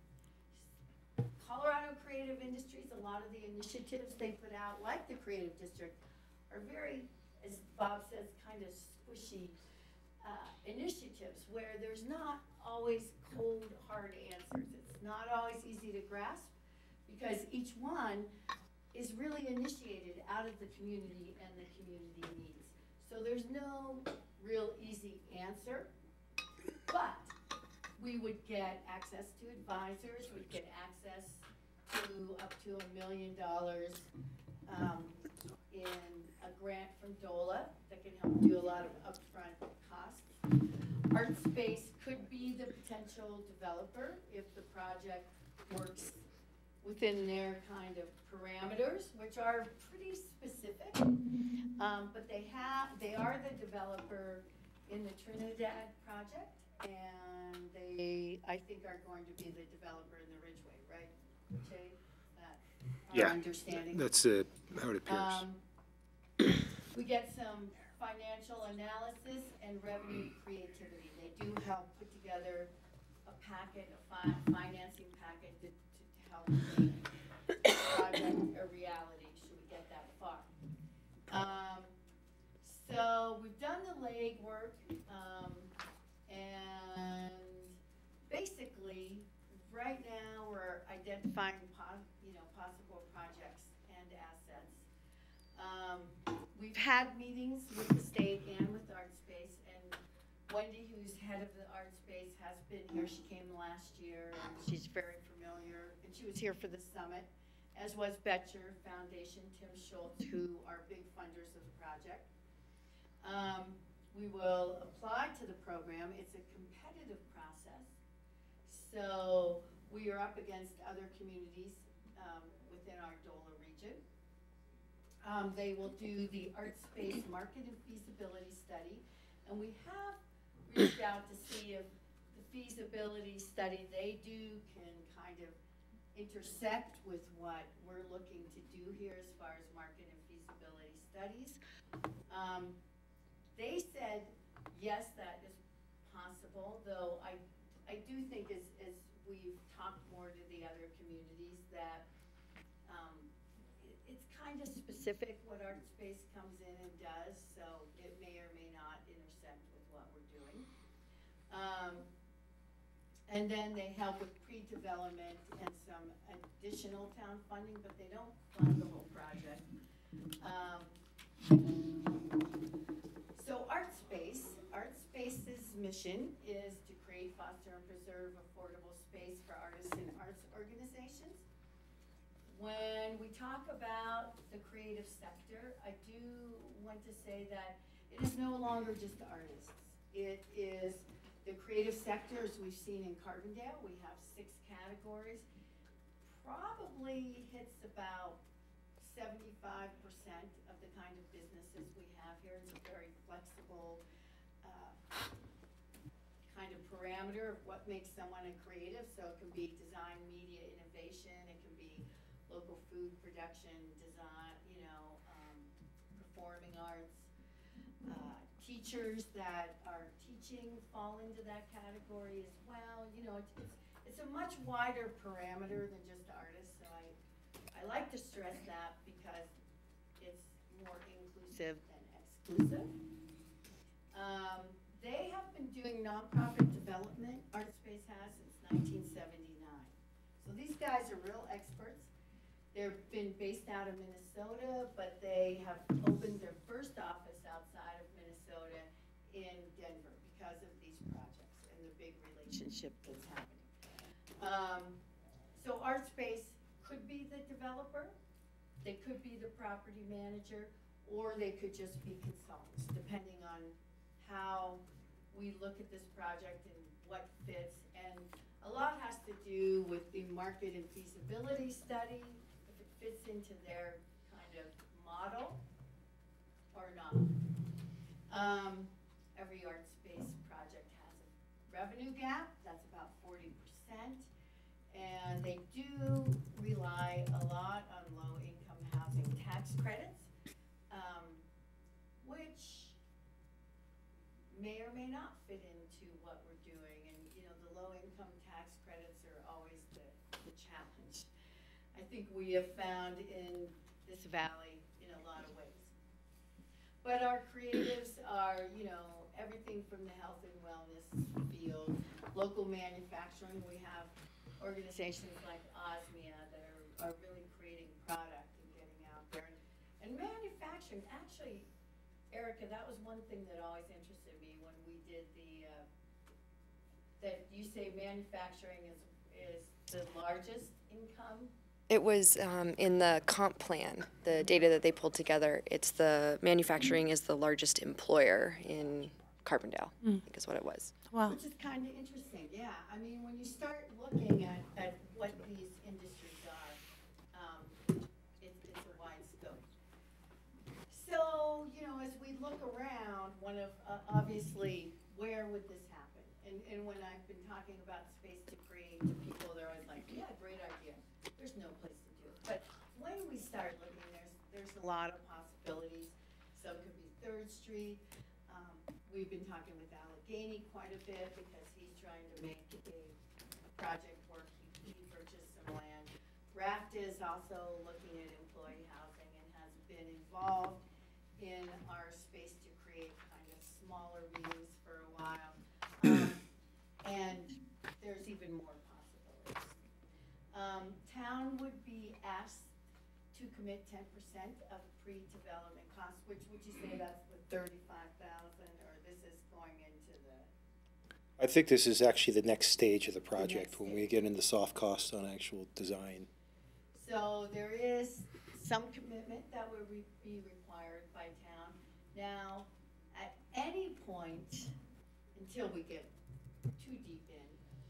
Colorado Creative Industries, a lot of the initiatives they put out, like the Creative District, are very, as Bob says, kind of squishy uh, initiatives where there's not always cold, hard answers. It's not always easy to grasp, because each one is really initiated out of the community and the community needs. So there's no real easy answer, but we would get access to advisors, we'd get access to up to a million dollars um, in a grant from DOLA that can help do a lot of upfront costs. ArtSpace could be the potential developer if the project works within their kind of parameters, which are pretty specific. Um, but they have, they are the developer in the Trinidad project, and they, I think, are going to be the developer in the Ridgeway, right, Jay? That our Yeah, understanding. that's uh, how it appears. Um, we get some financial analysis and revenue creativity. They do help put together a packet, a fi financing packet to, to help make the project a reality, should we get that far. Um, so we've done the legwork, um, and basically, right now we're identifying po you know, possible projects and assets. Um, we've had meetings with the state and with ArtSpace, and Wendy, who's head of the ArtSpace, has been here. She came last year, and she's very familiar, and she was here for the summit, as was Betcher Foundation, Tim Schultz, who are big funders of the project. Um, we will apply to the program. It's a competitive process, So we are up against other communities um, within our D O L A region. Um, They will do the art space market and feasibility study. And we have reached out to see if the feasibility study they do can kind of intersect with what we're looking to do here as far as market and feasibility studies. Um, They said, yes, that is possible, though I, I do think as, as we've talked more to the other communities that um, it, it's kind of specific what art space comes in and does, so it may or may not intersect with what we're doing. Um, and then they help with pre-development and some additional town funding, but they don't fund the whole project. Um, So ArtSpace, ArtSpace's mission is to create, foster, and preserve affordable space for artists and arts organizations. When we talk about the creative sector, I do want to say that it is no longer just the artists. It is the creative sector, as we've seen in Carbondale. We have six categories. Probably hits about seventy-five percent of the kind of businesses we have here. It's a very flexible uh, kind of parameter of what makes someone a creative. So it can be design, media, innovation. It can be local food production, design, you know, um, performing arts. Uh, teachers that are teaching fall into that category as well. You know, it's, it's, it's a much wider parameter than just artists. So I I like to stress that because it's more inclusive than exclusive. Um, they have been doing nonprofit development, ArtSpace has, since nineteen seventy-nine. So these guys are real experts. They've been based out of Minnesota, but they have opened their first office outside of Minnesota in Denver because of these projects and the big relationship that's happening. Um, so ArtSpace could be the developer, they could be the property manager, or they could just be consultants, depending on how we look at this project and what fits. And a lot has to do with the market and feasibility study, if it fits into their kind of model or not. Um, every art space project has a revenue gap, that's about forty percent. And they do rely a lot on low-income housing tax credits, um, which may or may not fit into what we're doing. And, you know, the low-income tax credits are always the, the challenge. I think we have found in this valley in a lot of ways. But our creatives are, you know, everything from the health and wellness field, local manufacturing. We have organizations like Osmia that are, are really creating product and getting out there. And, and manufacturing, actually, Erica, that was one thing that always interested me when we did the, uh, that you say manufacturing is, is the largest income. It was um, in the comp plan, the data that they pulled together. It's the manufacturing is the largest employer in Carbondale, mm. I think is what it was. Wow. Which is kind of interesting, yeah. I mean, when you start looking at, at what these industries are, um, it, it's a wide scope. So, you know, as we look around, one of, uh, obviously, where would this happen? And, and when I've been talking about space to create to people, they're always like, yeah, great idea. There's no place to do it. But when we start looking, there's, there's a lot of possibilities. Some could be Third Street. Um, we've been talking with Allegheny quite a bit because he's trying to make a, a project work. He, he purchased some land. Raft is also looking at employee housing and has been involved in our space to create kind of smaller views for a while. Um, and there's even more possibilities. Um, town would be asked to commit ten percent of pre-development costs, which would you say that's the thirty-five thousand, or this is going into the? I think this is actually the next stage of the The project, next when we get into soft costs on actual design. So there is some commitment that would re- be required by town. Now, at any point, until we get too deep in,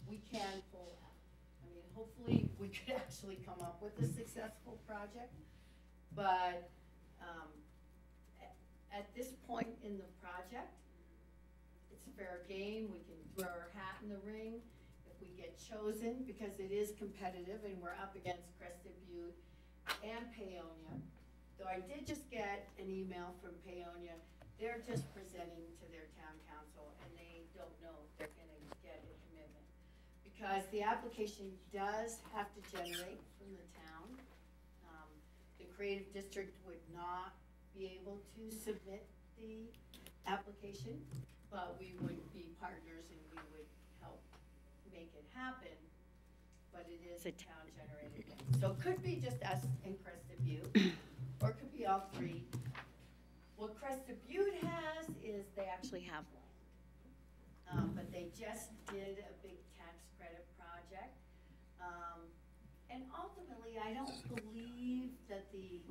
we can pull out. I mean, hopefully, we could actually come up with a successful project, but, um, at, at this point in the project, it's fair game, we can throw our hat in the ring if we get chosen, because it is competitive, and we're up against Crested Butte and Paonia. Though I did just get an email from Paonia, they're just presenting to their town council, and they don't know if they're gonna get a commitment. Because the application does have to generate from the town. Um, the creative district would not be able to submit the application, but we would be partners and we would help make it happen. But it is a town generated one. So it could be just us and Crested Butte, or it could be all three. What Crested Butte has is they actually have one. Um, but they just did a big tax credit project. Um, and ultimately, I don't believe that the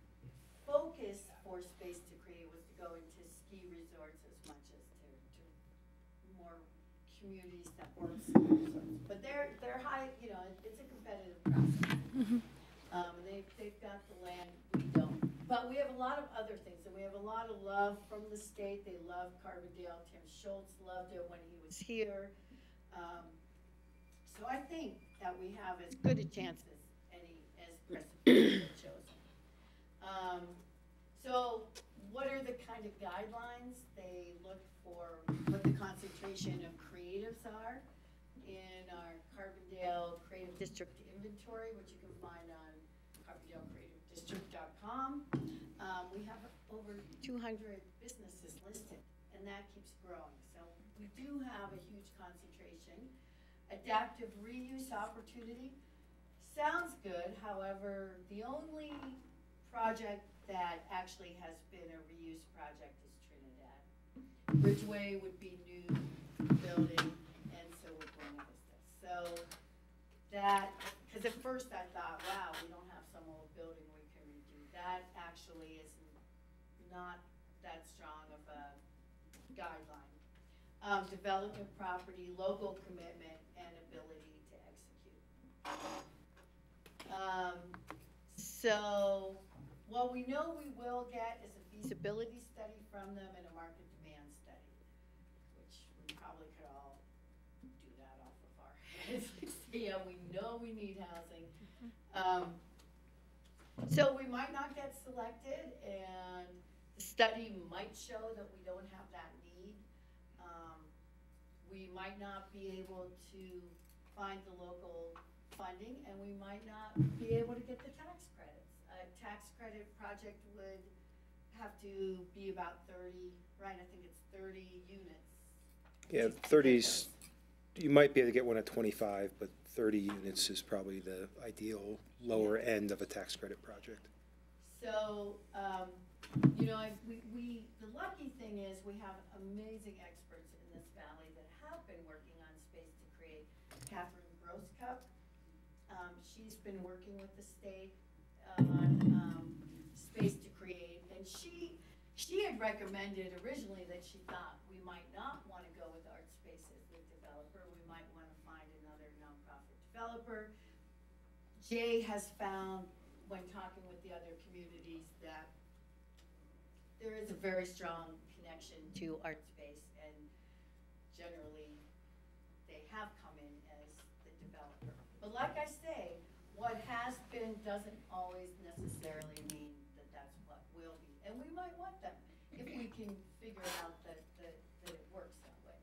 focus for Space to Create was to go into ski resorts as much as to, to more communities that work ski resorts. But they're, they're high, you know, it's a competitive process. Mm-hmm. Um, they've, they've got the land, we don't. But we have a lot of other things, and we have a lot of love from the state. They love Carbondale. Tim Schultz loved it when he was here. Um, so I think that we have as good a chance as any, as President chosen. Um, so what are the kind of guidelines? They look for what the concentration of creatives are in our Carbondale Creative District Inventory, which you can find on carbondale creative district dot com. Um, we have over two hundred businesses listed, and that keeps growing. So we do have a huge concentration. Adaptive reuse opportunity sounds good. However, the only project that actually has been a reuse project is Trinidad. Ridgeway would be new building, and so would Buena Vista. So that, because at first I thought, wow, we don't have some old building we can redo. That actually is not that strong of a guideline. Um, development property, local commitment, and ability to execute. Um, so what we know we will get is a feasibility study from them and a market demand study, which we probably could all do that off of our heads. Yeah, we know we need housing. Um, so we might not get selected, and the study might show that we don't have that need. Um, we might not be able to find the local funding, and we might not be able to get the tax credits. A tax credit project would have to be about thirty, right? I think it's thirty units. Yeah, thirties, you might be able to get one at twenty-five, but thirty units is probably the ideal lower end of a tax credit project. So, um, you know, I, we, we, the lucky thing is we have amazing experts in this valley that have been working on Space to Create. Catherine Grosscup, um, she's been working with the state on um, Space to Create, and she, she had recommended originally that she thought we might not want to go with Art Space as the developer. We might want to find another nonprofit developer. Jay has found, when talking with the other communities, that there is a very strong connection to Art Space, and generally they have come in as the developer. But like I say, what has been doesn't always necessarily mean that that's what will be. And we might want them if we can figure out that, that, that it works that way.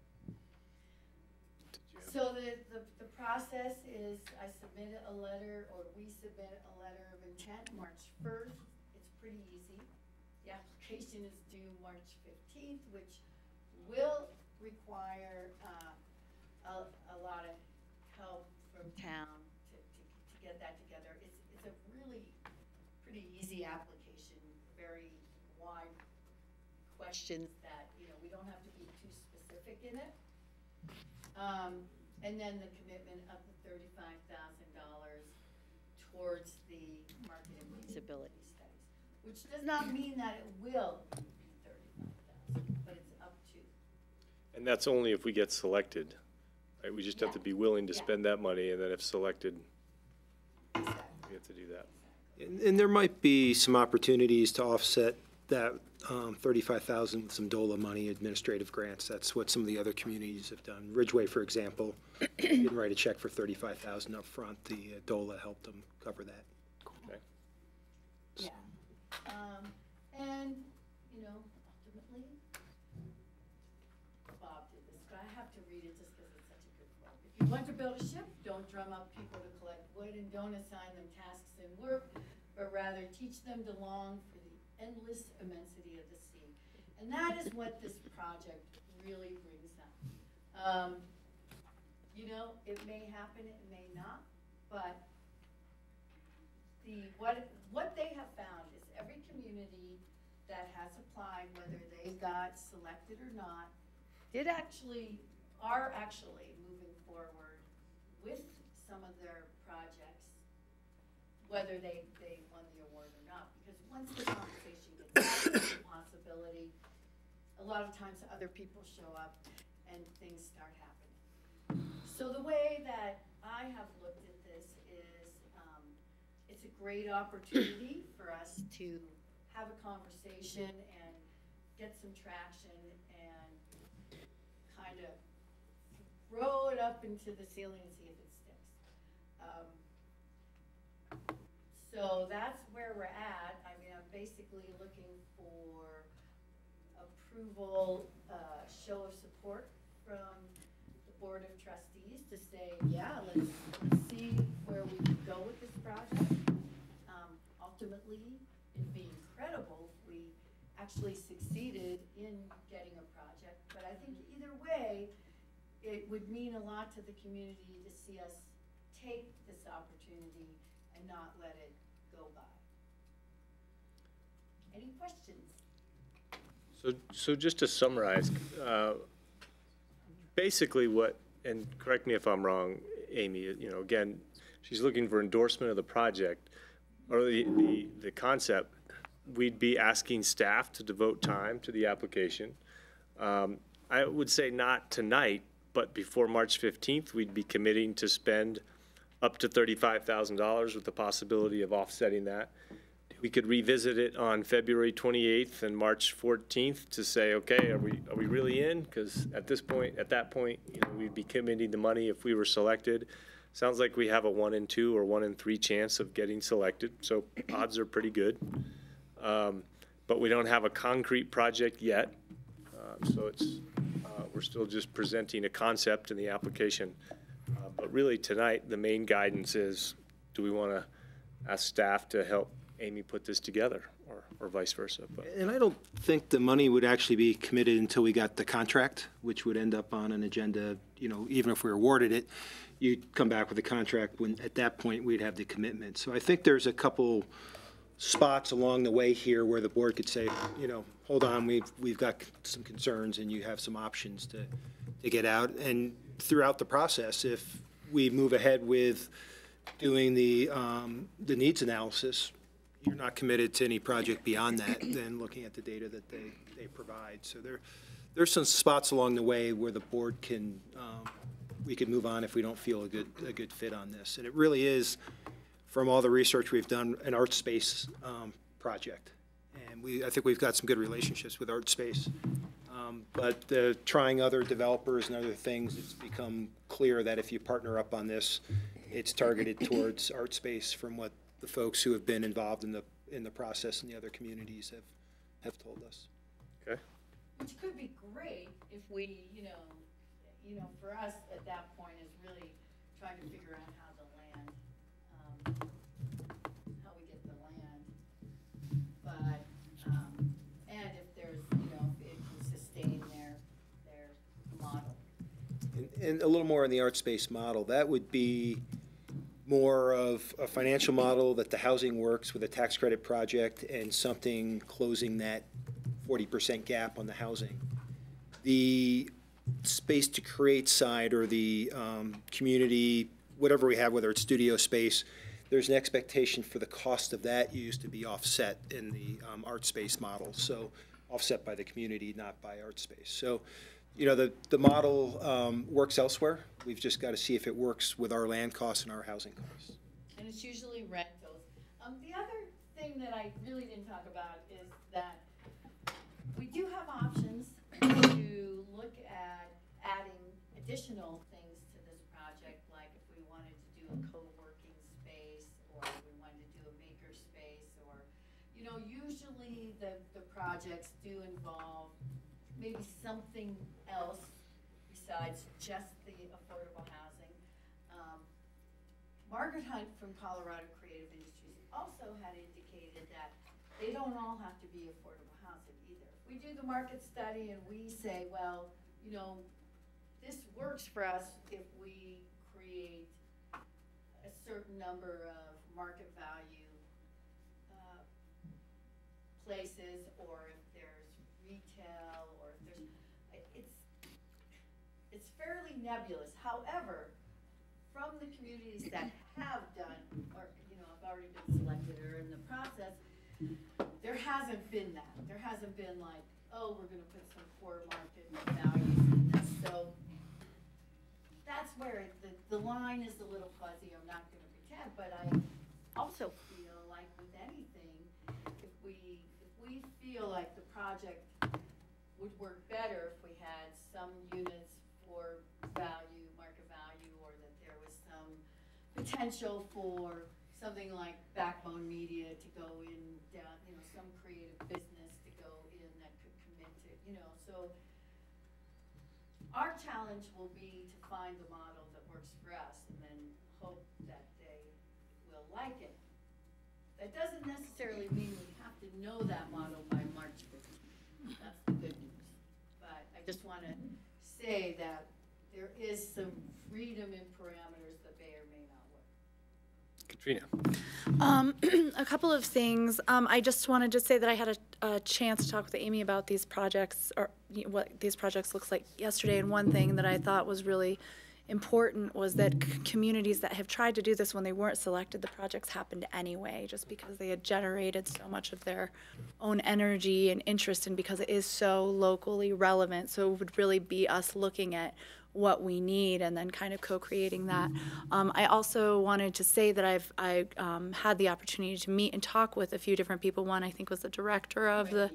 So the, the, the process is I submit a letter, or we submit a letter of intent March first. It's pretty easy. The application is due March fifteenth, which will require uh, a, a lot of help from town to, to, to get that together. It's, it's a really pretty easy application, very wide questions that, you know, we don't have to be too specific in it. Um, and then the commitment of the thirty-five thousand dollars towards the market and feasibility studies, which does not mean that it will be thirty-five thousand, but it's up to. And that's only if we get selected. Right, we just have to be willing to spend that money, and then if selected, we have to do that. And, and there might be some opportunities to offset that um, thirty-five thousand with some DOLA money, administrative grants. That's what some of the other communities have done. Ridgeway, for example, didn't write a check for thirty-five thousand up front. The uh, DOLA helped them cover that. Okay. Yeah. Um, and, you know, ultimately, Bob did this, but I have to read it just because it's such a good quote. If you want to build a ship, don't drum up people to collect wood and don't assign them tasks and work, but rather teach them to long for the endless immensity of the sea. And that is what this project really brings up. Um, you know, it may happen, it may not, but the, what, what they have found is every community that has applied, whether they got selected or not, did actually, are actually moving forward with some of their projects, whether they, they won the award or not. Because once the conversation gets to the possibility, a lot of times other people show up and things start happening. So the way that I have looked at this is, um, it's a great opportunity for us to have a conversation and get some traction and kind of throw it up into the ceiling and see if it sticks. Um, so that's where we're at. I mean, I'm basically looking for approval, uh, show of support from the Board of Trustees to say, yeah, let's, let's see where we can go with this project. Um, ultimately, it'd be incredible if we actually succeeded in getting a project. But I think either way, it would mean a lot to the community to see us take this opportunity and not let it go by. Any questions? So, so just to summarize, uh, basically what, and correct me if I'm wrong, Amy, you know, again, she's looking for endorsement of the project or the, the, the concept. We'd be asking staff to devote time to the application. Um, I would say not tonight, but before March fifteenth, we'd be committing to spend up to thirty-five thousand dollars with the possibility of offsetting that. We could revisit it on February twenty-eighth and March fourteenth to say, okay, are we, are we really in? Because at this point, at that point, you know, we'd be committing the money if we were selected. Sounds like we have a one in two or one in three chance of getting selected, so odds are pretty good. Um, but we don't have a concrete project yet, uh, so it's, uh, we're still just presenting a concept in the application. Uh, but really tonight, the main guidance is, do we want to ask staff to help Amy put this together, or, or vice versa? But. And I don't think the money would actually be committed until we got the contract, which would end up on an agenda, you know, even if we were awarded it, you'd come back with a contract when, at that point, we'd have the commitment. So I think there's a couple spots along the way here where the board could say, you know, hold on, we've, we've got some concerns and you have some options to, to get out. And throughout the process, if we move ahead with doing the, um, the needs analysis, you're not committed to any project beyond that, then looking at the data that they, they provide. So there, there's some spots along the way where the board can, um, we could move on if we don't feel a good, a good fit on this. And it really is, from all the research we've done, an art space um, project. And we, I think we've got some good relationships with art space. Um, but uh, trying other developers and other things, it's become clear that if you partner up on this, it's targeted towards art space from what the folks who have been involved in the in the process and the other communities have have told us. Okay. Which could be great if we, you know, you know, for us at that point is really trying to figure out how the land, um, how we get the land, but um, and if there's, you know, if it can sustain their their model. And, and a little more on the art space model, that would be more of a financial model that the housing works with a tax credit project and something closing that forty percent gap on the housing. The space to create side or the um, community, whatever we have, whether it's studio space, there's an expectation for the cost of that use to be offset in the um, art space model. So offset by the community, not by art space. So You know, the, the model um, works elsewhere. We've just got to see if it works with our land costs and our housing costs. And it's usually rentals. Um, the other thing that I really didn't talk about is that we do have options to look at adding additional things to this project, like if we wanted to do a co-working space, or if we wanted to do a maker space, or, you know, usually the, the projects do involve maybe something else besides just the affordable housing. Um, Margaret Hunt from Colorado Creative Industries also had indicated that they don't all have to be affordable housing either. If we do the market study and we say, well, you know, this works for us if we create a certain number of market value uh, places, or if there's retail, or if there's, it's, it's fairly nebulous. However, from the communities that have done, or, you know, have already been selected or in the process, there hasn't been that. There hasn't been like, oh, we're gonna put some core market values in this. So that's where the, the line is a little fuzzy. I'm not gonna pretend, but I also feel like with anything, if we, if we feel like the project would work better if we had some units for value, market value, or that there was some potential for something like Backbone Media to go in down, you know, some creative business to go in that could commit to, you know, so our challenge will be to find the model that works for us and then hope that they will like it. That doesn't necessarily mean we have to know that model by March fifteenth. That's the good news. But I just want to say that there is some freedom in parameters that may or may not work. Katrina. Um, a couple of things. Um, I just wanted to say that I had a, a chance to talk with Amy about these projects, or you know, what these projects looks like yesterday. And one thing that I thought was really important was that c communities that have tried to do this when they weren't selected, the projects happened anyway, just because they had generated so much of their own energy and interest, and because it is so locally relevant. So it would really be us looking at what we need and then kind of co-creating that. Um, I also wanted to say that I've I um, had the opportunity to meet and talk with a few different people. One I think was the director of the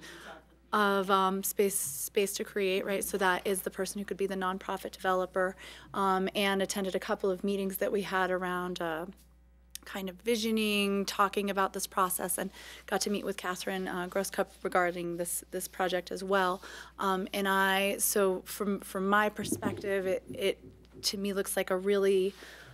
of um, Space Space to Create, right? So that is the person who could be the nonprofit developer, um, and attended a couple of meetings that we had around uh, kind of visioning, talking about this process, and got to meet with Catherine uh, Grosscup regarding this this project as well. Um, and I, so from from my perspective, it, it to me looks like a really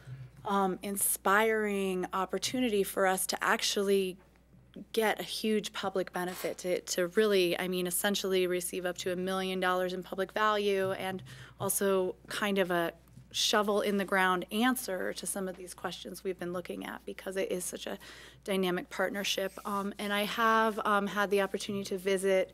um, inspiring opportunity for us to actually get a huge public benefit, to, to really, I mean, essentially receive up to a million dollars in public value, and also kind of a shovel in the ground answer to some of these questions we've been looking at, because it is such a dynamic partnership. Um, and I have um, had the opportunity to visit,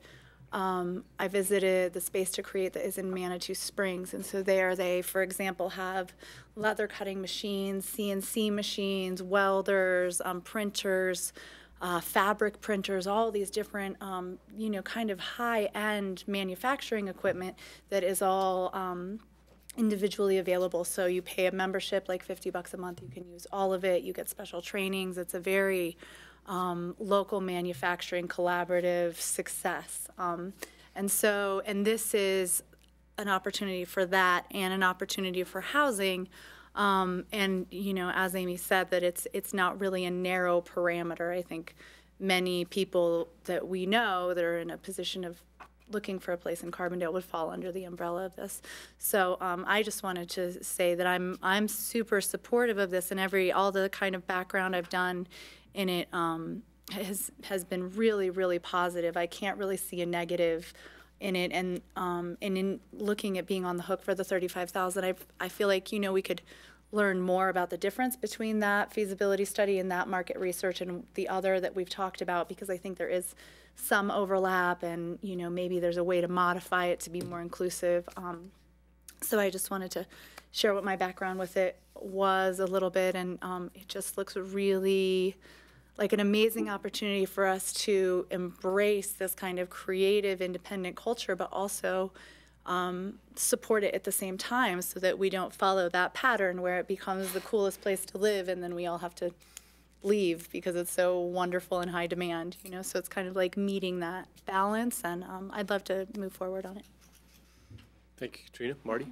um, I visited the Space to Create that is in Manitou Springs. And so there they, for example, have leather cutting machines, C N C machines, welders, um, printers, Uh, fabric printers, all these different, um, you know, kind of high-end manufacturing equipment that is all um, individually available. So you pay a membership, like fifty bucks a month, you can use all of it, you get special trainings. It's a very um, local manufacturing collaborative success. Um, and so, and this is an opportunity for that, and an opportunity for housing. Um, and, you know, as Amy said, that it's it's not really a narrow parameter. I think many people that we know that are in a position of looking for a place in Carbondale would fall under the umbrella of this. So um, I just wanted to say that I'm I'm super supportive of this, and every all the kind of background I've done in it um, has has been really, really positive. I can't really see a negative in it, and um, and in looking at being on the hook for the thirty-five thousand, I I feel like, you know, we could learn more about the difference between that feasibility study and that market research and the other that we've talked about, because I think there is some overlap, and, you know, maybe there's a way to modify it to be more inclusive. Um, so I just wanted to share what my background with it was a little bit, and um, it just looks really like an amazing opportunity for us to embrace this kind of creative, independent culture, but also um, support it at the same time so that we don't follow that pattern where it becomes the coolest place to live and then we all have to leave because it's so wonderful and high demand, you know, so it's kind of like meeting that balance, and um, I'd love to move forward on it. Thank you, Katrina. Marty?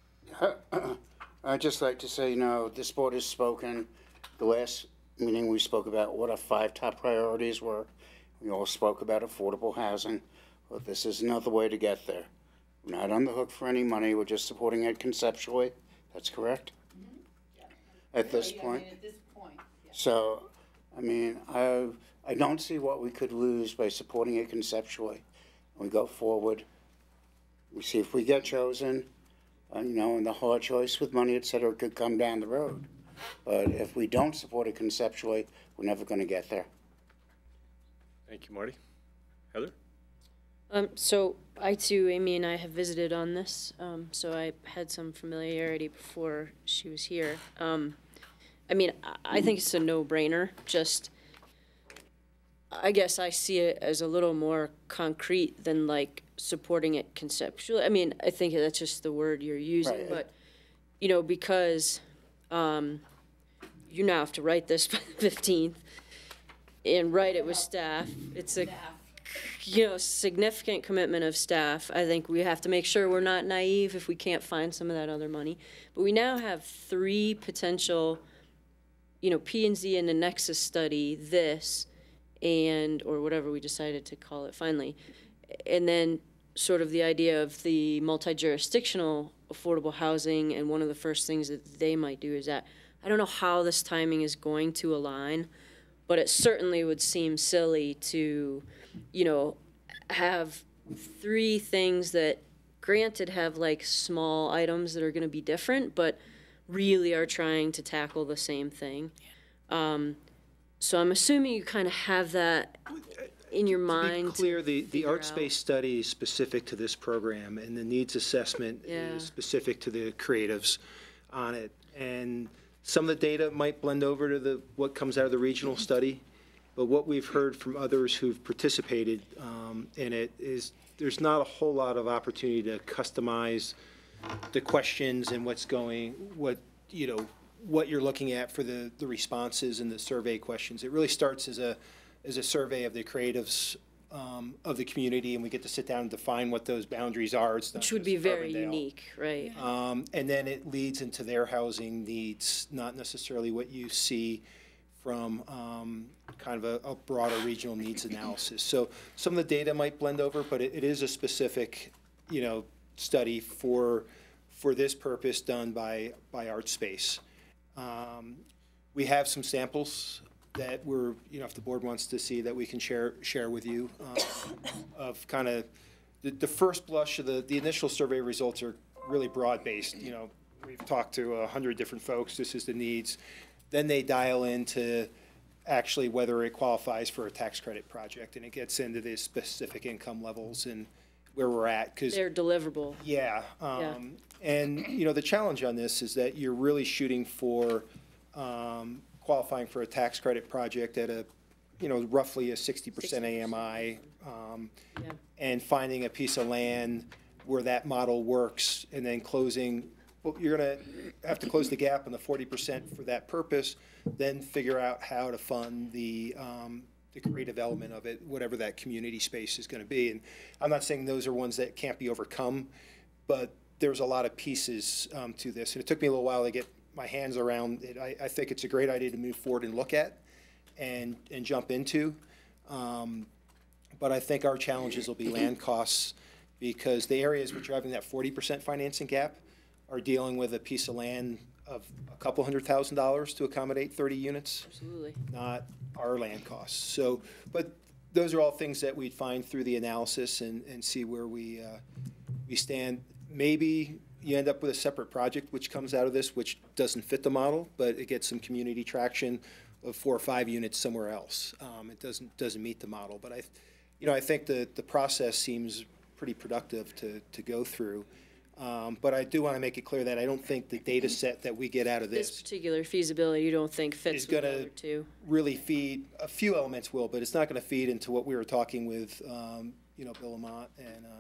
I'd just like to say, you know, this board has spoken. The last meeting, we spoke about what our five top priorities were. We all spoke about affordable housing. Well, this is another way to get there. We're not on the hook for any money. We're just supporting it conceptually. That's correct? Mm-hmm. Yeah. At this Yeah, point? I mean, at this point, yeah. So, I mean, I, I don't see what we could lose by supporting it conceptually. We go forward. We see if we get chosen, uh, you know, and the hard choice with money, et cetera, could come down the road. But if we don't support it conceptually, we're never going to get there. Thank you, Marty. Heather? Um, so I too, Amy and I have visited on this, um, so I had some familiarity before she was here. Um, I mean, I, I think it's a no-brainer, just, I guess I see it as a little more concrete than like supporting it conceptually. I mean, I think that's just the word you're using, Right. but, you know, because, um, you now have to write this by the fifteenth and write it with staff. It's a, you know, significant commitment of staff. I think we have to make sure we're not naive if we can't find some of that other money. But we now have three potential, you know, P and Z and the Nexus study, this, and, or whatever we decided to call it finally. And then sort of the idea of the multi-jurisdictional affordable housing, and one of the first things that they might do is that, I don't know how this timing is going to align, but it certainly would seem silly to, you know, have three things that granted have like small items that are going to be different, but really are trying to tackle the same thing. Um, so I'm assuming you kind of have that in your mind. To be clear, the, the figure art out. space study is specific to this program, and the needs assessment Yeah. is specific to the creatives on it. And some of the data might blend over to the, what comes out of the regional study, but what we've heard from others who've participated um, in it is there's not a whole lot of opportunity to customize the questions and what's going, what, you know, what you're looking at for the, the responses and the survey questions. It really starts as a, as a survey of the creatives um, of the community, and we get to sit down and define what those boundaries are. It's not Which would just be very Carbondale. unique, right? Um, and then it leads into their housing needs, not necessarily what you see from um, kind of a, a broader regional needs analysis. So some of the data might blend over, but it, it is a specific, you know, study for for this purpose done by by ArtSpace. Um, we have some samples that we're, you know, if the board wants to see, that we can share share with you um, of kind of the, the first blush of the the initial survey results are really broad based. You know, we've talked to a hundred different folks. This is the needs. Then they dial into actually whether it qualifies for a tax credit project, and it gets into the specific income levels and where we're at. Cause They're deliverable. yeah, um, and you know the challenge on this is that you're really shooting for um, qualifying for a tax credit project at a, you know, roughly a sixty percent A M I, um, Yeah. and finding a piece of land where that model works, and then closing. Well, you're going to have to close the gap on the forty percent for that purpose, then figure out how to fund the um, the creative element of it, whatever that community space is going to be. And I'm not saying those are ones that can't be overcome, but there's a lot of pieces um, to this. And it took me a little while to get my hands around it. I, I think it's a great idea to move forward and look at and, and jump into. Um, but I think our challenges will be land costs, because the areas which are having that forty percent financing gap are dealing with a piece of land of a couple hundred thousand dollars to accommodate thirty units. Absolutely. Not our land costs. So, but those are all things that we'd find through the analysis and, and see where we, uh, we stand. Maybe you end up with a separate project which comes out of this, which doesn't fit the model, but it gets some community traction of four or five units somewhere else. Um, it doesn't, doesn't meet the model. But I, you know, I think the, the process seems pretty productive to, to go through. Um, but I do want to make it clear that I don't think the data set that we get out of This this particular feasibility, you don't think fits is with going the other to two? really feed, a few elements will, but it's not going to feed into what we were talking with, um, you know, Bill Lamont and uh,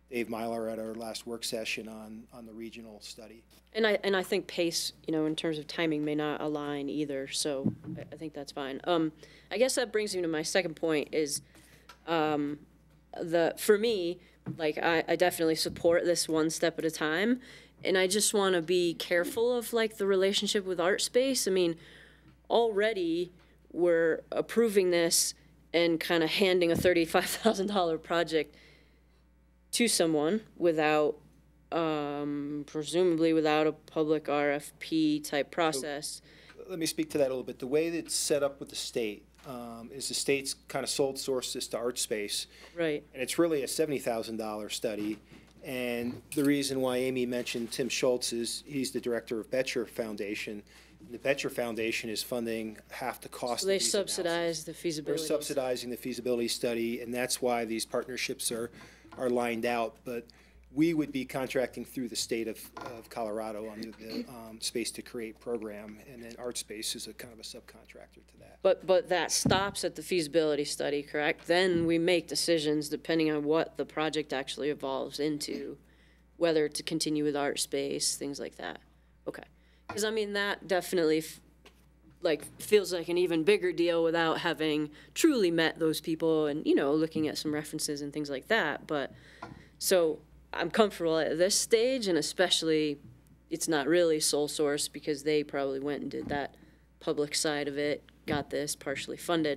Dave Myler at our last work session on, on the regional study. And I, and I think pace, you know, in terms of timing may not align either, so I, I think that's fine. Um, I guess that brings me to my second point is, um, the, for me, like, I, I definitely support this one step at a time, and I just want to be careful of, like, the relationship with Art Space. I mean, already we're approving this and kind of handing a thirty-five thousand dollar project to someone without, um, presumably without a public R F P type process. Let me speak to that a little bit. The way that it's set up with the state um, is the state's kind of sole source this to ArtSpace. Right. And it's really a seventy thousand dollar study. And the reason why Amy mentioned Tim Schultz is he's the director of Betcher Foundation. The Betcher Foundation is funding half the cost So of they these subsidize the We're feasibility. subsidizing the feasibility study, and that's why these partnerships are, are lined out. But we would be contracting through the state of, of Colorado under the um, Space to Create program, and then ArtSpace is a kind of a subcontractor to that. But, but that stops at the feasibility study, correct? Then we make decisions depending on what the project actually evolves into, whether to continue with Art Space, things like that. Okay. Because, I mean, that definitely, f- like, feels like an even bigger deal without having truly met those people and, you know, looking at some references and things like that. But, so I'm comfortable at this stage, and especially it's not really sole source because they probably went and did that public side of it, got this partially funded.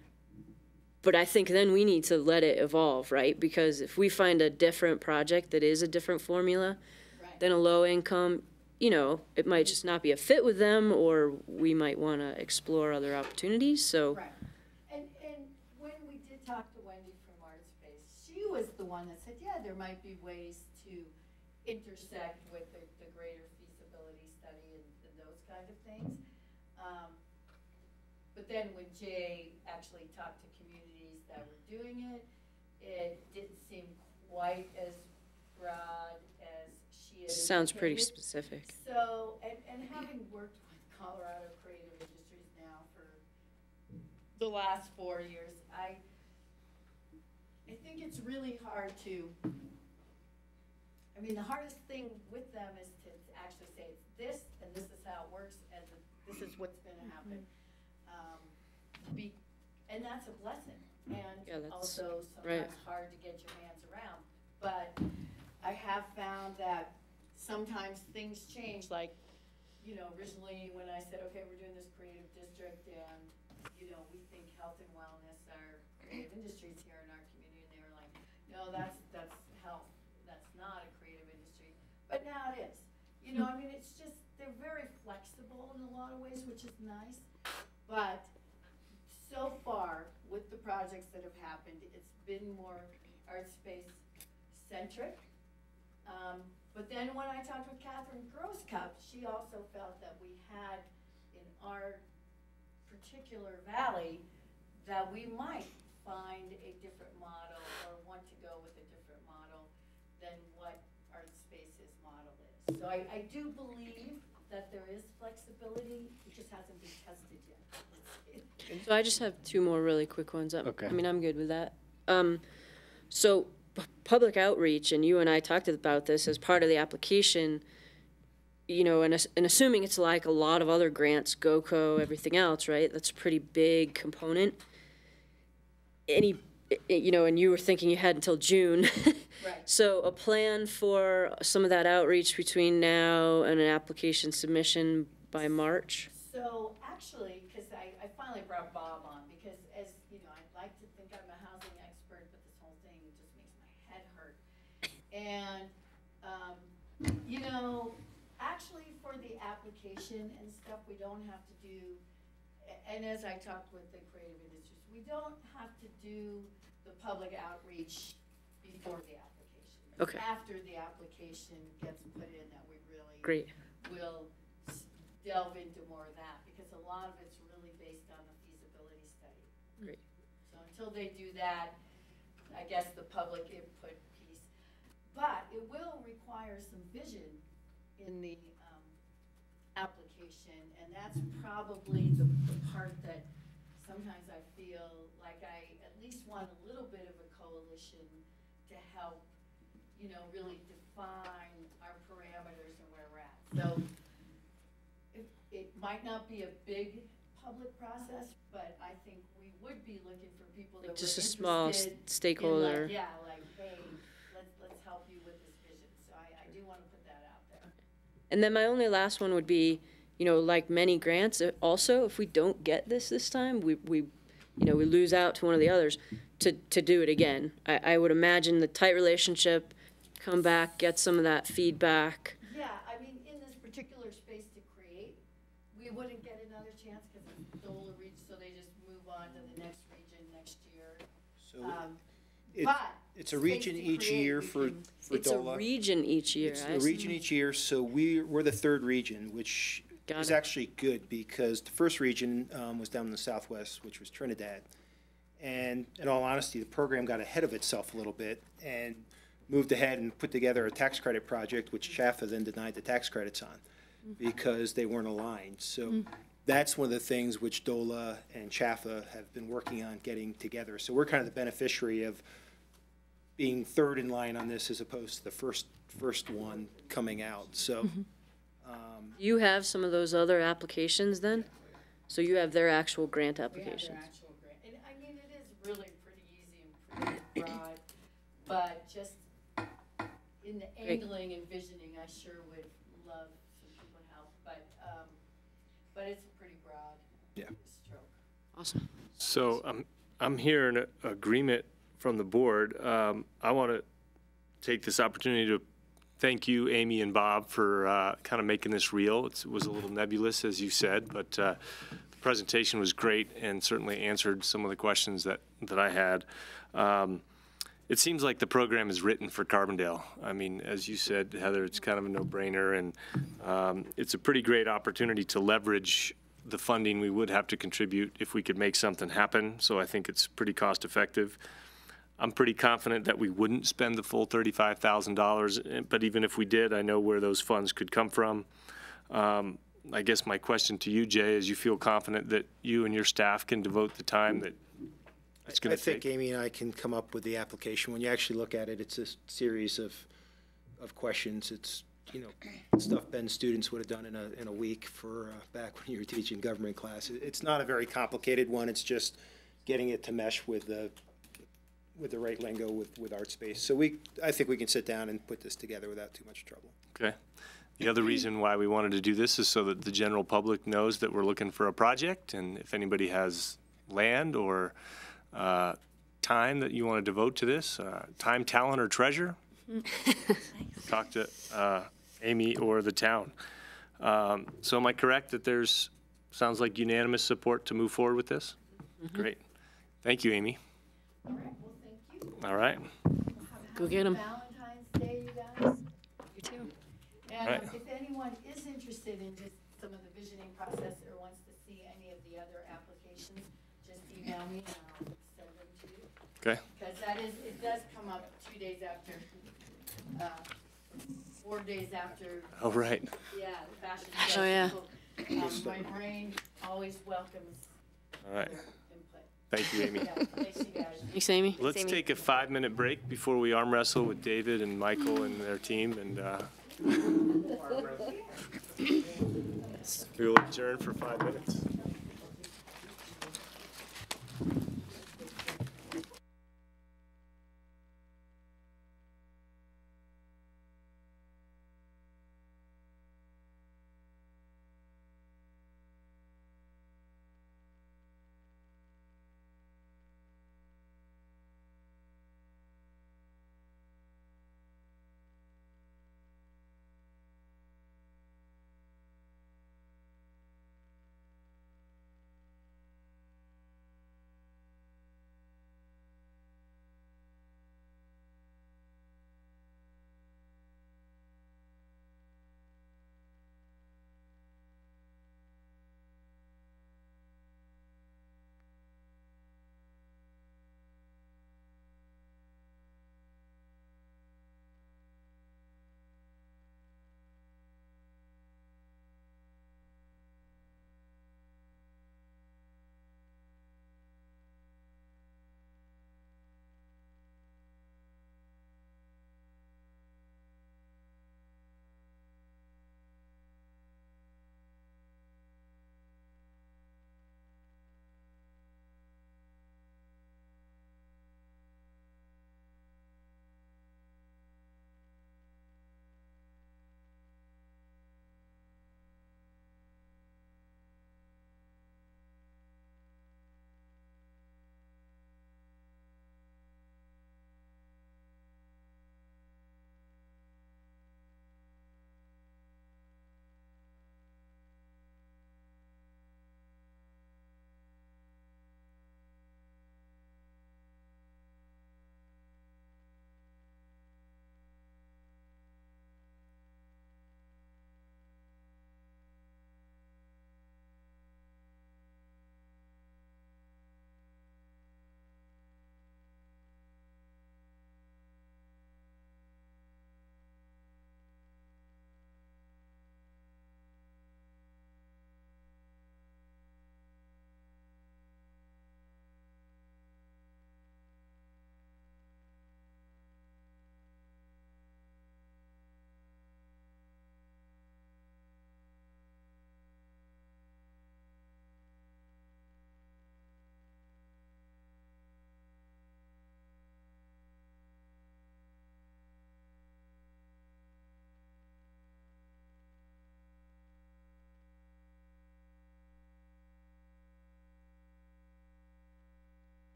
But I think then we need to let it evolve, right? Because if we find a different project that is a different formula than a low income, you know, it might just not be a fit with them, or we might want to explore other opportunities, so. Right. And, and when we did talk to Wendy from ArtSpace, she was the one that said, yeah, there might be ways to intersect with the, the greater feasibility study and, and those kind of things. Um, but then when Jay actually talked to communities that were doing it, it didn't seem quite as broad as she had Sounds pretty indicated. specific. So, and, and having worked with Colorado Creative Industries now for the last four years, I, I think it's really hard to, I mean, the hardest thing with them is to actually say it's this, and this is how it works, and this is what's gonna happen. Um, be, and that's a blessing, and Yeah, that's also right. sometimes hard to get your hands around. But I have found that sometimes things change, like, you know, originally when I said, okay, we're doing this creative district, and, you know, we think health and wellness are creative industries here in our community, and they were like, no, that's, that's health, that's not a creative industry, but now it is. You know, I mean, it's just, they're very flexible in a lot of ways, which is nice, but so far, with the projects that have happened, it's been more art space centric. Um, but then when I talked with Catherine Grosscup, she also felt that we had in our particular valley that we might find a different model or want to go with a different model than what Art Space's model is. So I, I do believe that there is flexibility, it just hasn't been tested yet. So I just have two more really quick ones. Um, Okay. I mean, I'm good with that. Um, so p- public outreach, and you and I talked about this as part of the application, you know, and, as- and assuming it's like a lot of other grants, GOCO, everything else, right? That's a pretty big component. Any, you know, and you were thinking you had until June. Right. So a plan for some of that outreach between now and an application submission by March? So actually, because I, I finally brought Bob on, because as, you know, I'd like to think I'm a housing expert, but this whole thing just makes my head hurt. And, um, you know, actually for the application and stuff, we don't have to do, a- and as I talked with the creative industries, we don't have to do the public outreach before the application. It's Okay. after the application gets put in that we really Great. will s- delve into more of that, because a lot of it's really based on the feasibility study. Great. So until they do that, I guess the public input piece, but it will require some vision in the, um, application, and that's probably the, the part that sometimes I feel like I at least want a little bit of a coalition to help you know, really define our parameters and where we're at. So it, it might not be a big public process, but I think we would be looking for people that were Just a small s- interested in, stakeholder. like, yeah, like, hey, let's, let's help you with this vision. So I, I do want to put that out there. And then my only last one would be, you know, like many grants, uh, also, if we don't get this this time, we, we, you know, we lose out to one of the others, to, to do it again. I, I would imagine the tight relationship, come back, get some of that feedback. Yeah, I mean, in this particular space to create, we wouldn't get another chance because it's Dola Reach, so they just move on to the next region next year. So Um, it- But. It's a region space to each create, year we for, can- for It's a DOLA. region each year. It's I a see. region each year, so we, we're the third region, which Got is it. actually good because the first region um, was down in the southwest, which was Trinidad. And in all honesty, the program got ahead of itself a little bit and moved ahead and put together a tax credit project, which Chafa then denied the tax credits on because they weren't aligned. So that's one of the things which DOLA and Chafa have been working on getting together. So we're kind of the beneficiary of being third in line on this as opposed to the first, first one coming out. So You have some of those other applications then? So you have their actual grant We have their applications? actual grant, and I mean, it is really pretty easy and pretty broad, but just in the angling and visioning, I sure would love some people help, but, um, but it's a pretty broad Yeah. stroke. Awesome. So I'm, I'm hearing a- agreement from the board. Um, I want to take this opportunity to thank you, Amy and Bob, for uh, kind of making this real. It's- It was a little nebulous, as you said, but uh, the presentation was great and certainly answered some of the questions that, that I had. Um, It seems like the program is written for Carbondale. I mean, as you said, Heather, it's kind of a no-brainer, and um, it's a pretty great opportunity to leverage the funding we would have to contribute if we could make something happen, so I think it's pretty cost-effective. I'm pretty confident that we wouldn't spend the full thirty-five thousand dollars, but even if we did, I know where those funds could come from. Um, I guess my question to you, Jay, is you feel confident that you and your staff can devote the time that it's going I to think take? Amy and I can come up with the application. When you actually look at it, it's a series of, of questions. It's, you know, stuff Ben students would have done in a, in a week for, uh, back when you were teaching government class. It- It's not a very complicated one. It's just getting it to mesh with the, with the right lingo with, with art space. So we, I think we can sit down and put this together without too much trouble. Okay. The other reason why we wanted to do this is so that the general public knows that we're looking for a project, and if anybody has land or uh, time that you want to devote to this, uh, time, talent, or treasure, talk to uh, Amy or the town. Um, So am I correct that there's, sounds like unanimous support to move forward with this? Great. Thank you, Amy. All right, well, thank you. All right. Go get 'em. Valentine's Day, you guys. You too. And Right. um, if anyone is interested in just some of the visioning process or wants to see any of the other applications, just email me and I'll send them to you. Okay. Because that is, it does come up two days after, uh, four days after, All right. yeah, the fashion Oh, yeah. festival. Um, my brain always welcomes All right. your input. Thank you, Amy. Yeah, thanks, you guys. Thanks, Amy. Let's Amy. take a five-minute break before we arm wrestle with David and Michael and their team, and uh, we will adjourn for five minutes.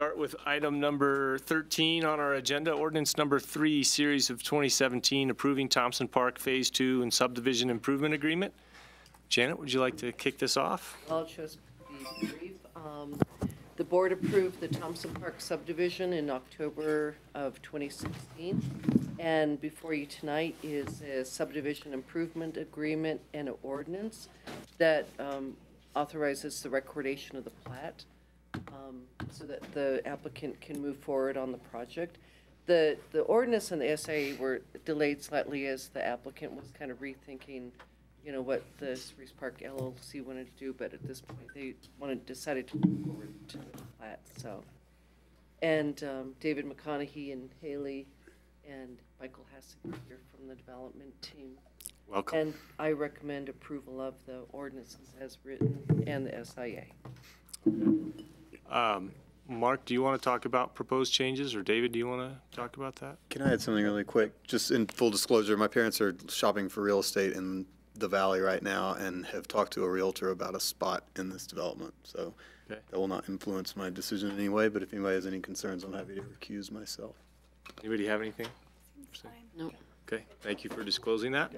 Start with item number thirteen on our agenda, ordinance number three, series of twenty seventeen, approving Thompson Park Phase Two and subdivision improvement agreement. Janet, would you like to kick this off? I'll just be brief. Um, The board approved the Thompson Park subdivision in October of twenty sixteen. And before you tonight is a subdivision improvement agreement and an ordinance that um, authorizes the recordation of the plat um, so that the applicant can move forward on the project. The, the ordinance and the S A were delayed slightly as the applicant was kind of rethinking, you know, what the Cerise Park L L C wanted to do, but at this point, they wanted, decided to move forward to the plat, so. And um, David McConaughey and Haley and Michael Hassig are here from the development team. Welcome. And I recommend approval of the ordinances as written and the S I A. Um, Mark, do you want to talk about proposed changes, or David, do you want to talk about that? Can I add something really quick? Just in full disclosure, my parents are shopping for real estate in the valley right now and have talked to a realtor about a spot in this development. So Okay. that will not influence my decision in any way, but if anybody has any concerns, I'm happy to recuse myself. Anybody have anything? No. Okay, thank you for disclosing that.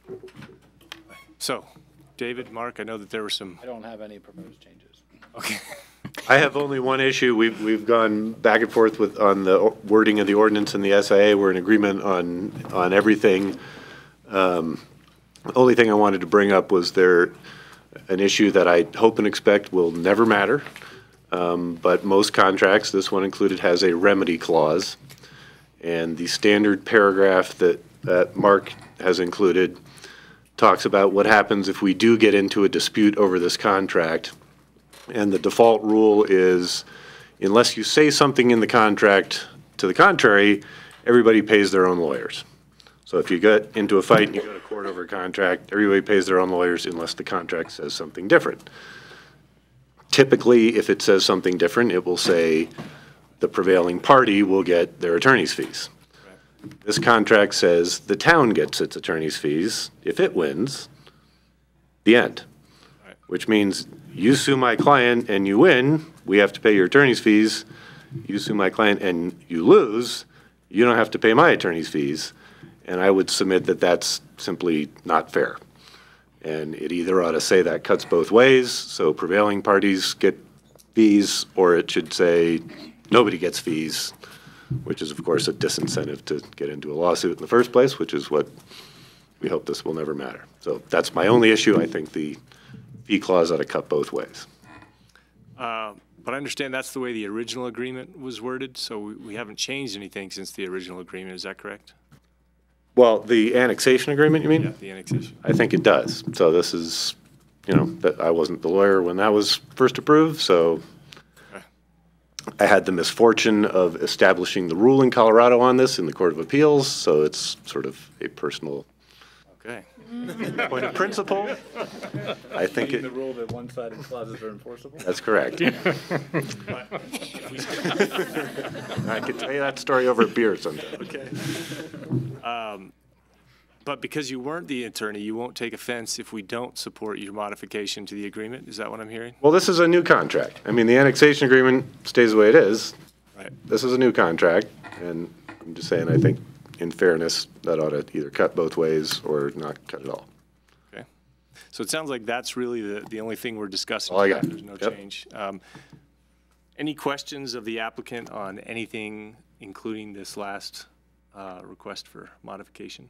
So, David, Mark, I know that there were some, I don't have any proposed changes. okay. I have only one issue. We've, we've gone back and forth with, on the wording of the ordinance and the S I A. We're in agreement on, on everything. Um, The only thing I wanted to bring up was there an issue that I hope and expect will never matter. Um, but most contracts, this one included, has a remedy clause. And the standard paragraph that, that Mark has included talks about what happens if we do get into a dispute over this contract. And the default rule is, unless you say something in the contract to the contrary, everybody pays their own lawyers. So if you get into a fight and you go to court over a contract, everybody pays their own lawyers unless the contract says something different. Typically, if it says something different, it will say the prevailing party will get their attorney's fees. This contract says the town gets its attorney's fees. If it wins, the end. Which means you sue my client and you win, we have to pay your attorney's fees. You sue my client and you lose, you don't have to pay my attorney's fees. And I would submit that that's simply not fair. And it either ought to say that cuts both ways, so prevailing parties get fees, or it should say nobody gets fees, which is, of course, a disincentive to get into a lawsuit in the first place, which is what we hope this will never matter. So that's my only issue. I think the fee clause ought to cut both ways. Uh, But I understand that's the way the original agreement was worded, so we- we haven't changed anything since the original agreement. Is that correct? Well, the annexation agreement, you mean? Yeah, the annexation. I think it does. So this is, you know, that I wasn't the lawyer when that was first approved, so Okay. I had the misfortune of establishing the rule in Colorado on this in the Court of Appeals, so it's sort of a personal Okay. point of principle. I think Meaning it, the rule that one-sided clauses are enforceable? that's correct. I could tell you that story over a beer sometime. Okay. Um, But because you weren't the attorney, you won't take offense if we don't support your modification to the agreement? Is that what I'm hearing? Well, this is a new contract. I mean, the annexation agreement stays the way it is. Right. This is a new contract, and I'm just saying, I think, in fairness, that ought to either cut both ways or not cut at all. Okay. So it sounds like that's really the, the only thing we're discussing. All I got. tonight. There's no Yep. change. Um, Any questions of the applicant on anything, including this last uh, request for modification?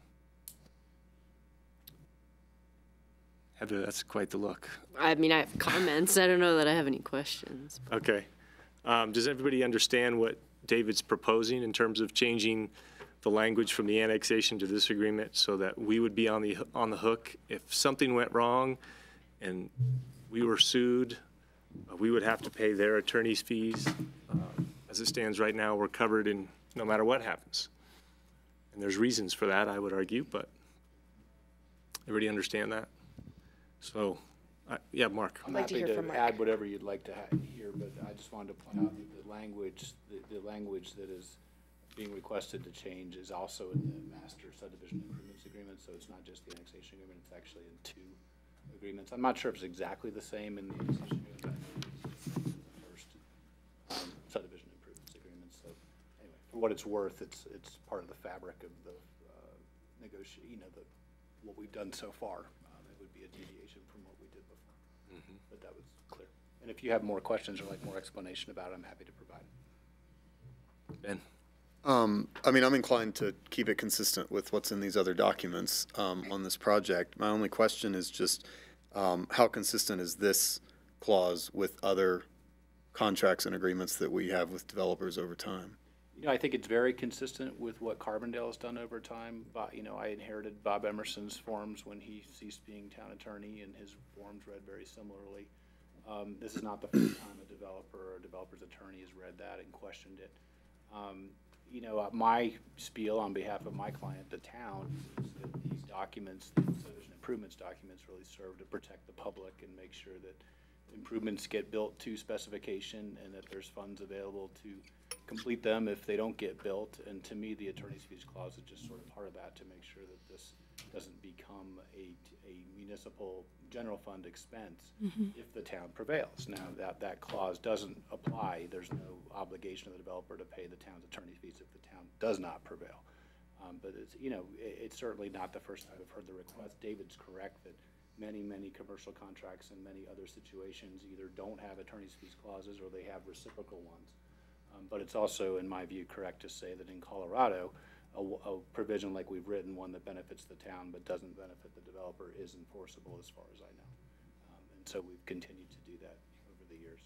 Heather, that's quite the look. I mean, I have comments. I don't know that I have any questions. Okay. Um, Does everybody understand what David's proposing in terms of changing the language from the annexation to this agreement so that we would be on the, on the hook if something went wrong and we were sued, uh, we would have to pay their attorney's fees. Um, As it stands right now, we're covered in no matter what happens. And there's reasons for that, I would argue, but everybody understand that? So, uh, yeah, Mark. I'm Like to happy hear to from Mark. add whatever you'd like to ha- hear, but I just wanted to point out that the language, the, the language that is being requested to change is also in the master subdivision improvements agreement, so it's not just the annexation agreement, it's actually in two agreements. I'm not sure if it's exactly the same in the annexation agreement, but I know it's in the first um, subdivision improvement. for what it's worth, it's, it's part of the fabric of the uh, negotiate, you know, the, what we've done so far. Um, it would be a deviation from what we did before. Mm-hmm. But that was clear. And if you have more questions or like more explanation about it, I'm happy to provide. Ben? Um, I mean, I'm inclined to keep it consistent with what's in these other documents um, on this project. My only question is just um, how consistent is this clause with other contracts and agreements that we have with developers over time? You know, I think it's very consistent with what Carbondale has done over time. But, you know, I inherited Bob Emerson's forms when he ceased being town attorney, and his forms read very similarly. Um, this is not the first time a developer or a developer's attorney has read that and questioned it. Um, you know, uh, my spiel on behalf of my client, the town, is that these documents, the subdivision improvements documents, really serve to protect the public and make sure that improvements get built to specification and that there's funds available to complete them if they don't get built. And to me, the attorney's fees clause is just sort of part of that to make sure that this doesn't become a, a municipal general fund expense mm-hmm. if the town prevails. Now, that, that clause doesn't apply. There's no obligation of the developer to pay the town's attorney fees if the town does not prevail. Um, but it's, you know, it, it's certainly not the first time I've heard the request. David's correct that many, many commercial contracts and many other situations either don't have attorney's fees clauses or they have reciprocal ones. Um, but it's also, in my view, correct to say that in Colorado, a, a provision like we've written, one that benefits the town but doesn't benefit the developer, is enforceable as far as I know. Um, and so we've continued to do that over the years.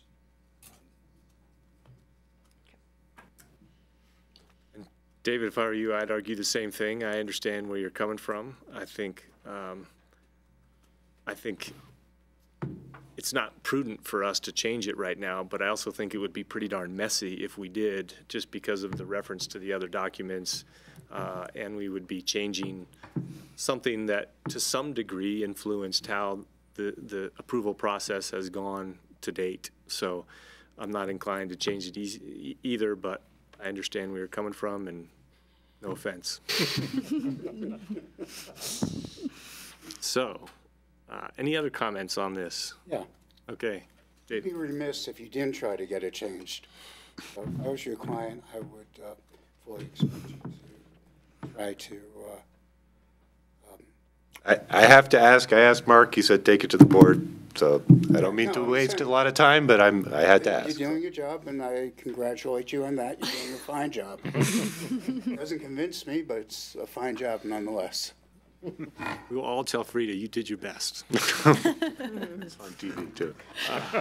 And David, if I were you, I'd argue the same thing. I understand where you're coming from. I think um, I think it's not prudent for us to change it right now, but I also think it would be pretty darn messy if we did, just because of the reference to the other documents, uh, and we would be changing something that to some degree influenced how the, the approval process has gone to date. So I'm not inclined to change it easy, either, but I understand where you're coming from, and no offense. So, uh, any other comments on this? Yeah. Okay. You'd be remiss if you didn't try to get it changed. So if I was your client, I would uh, fully expect you to try to. Uh, um, I, I have to ask, I asked Mark, he said take it to the board, so I don't mean no, to I'm waste saying, a lot of time, but I'm, I had to ask. You're doing your job, and I congratulate you on that. You're doing a fine job. It doesn't convince me, but it's a fine job nonetheless. We will all tell Frida you did your best. It's on T V too. Uh,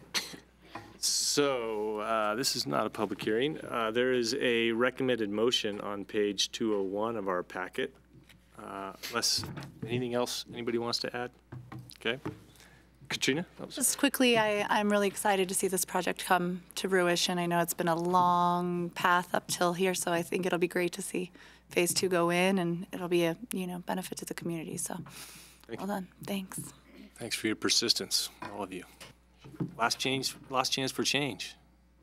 so uh, this is not a public hearing. Uh, there is a recommended motion on page two oh one of our packet. Uh, unless anything else anybody wants to add? Okay. Katrina? Just quickly, I, I'm really excited to see this project come to fruition. I know it's been a long path up till here, so I think it'll be great to see phase two go in, and it'll be a, you know, benefit to the community. So, well done. Thanks. Thanks for your persistence, all of you. Last change, last chance for change.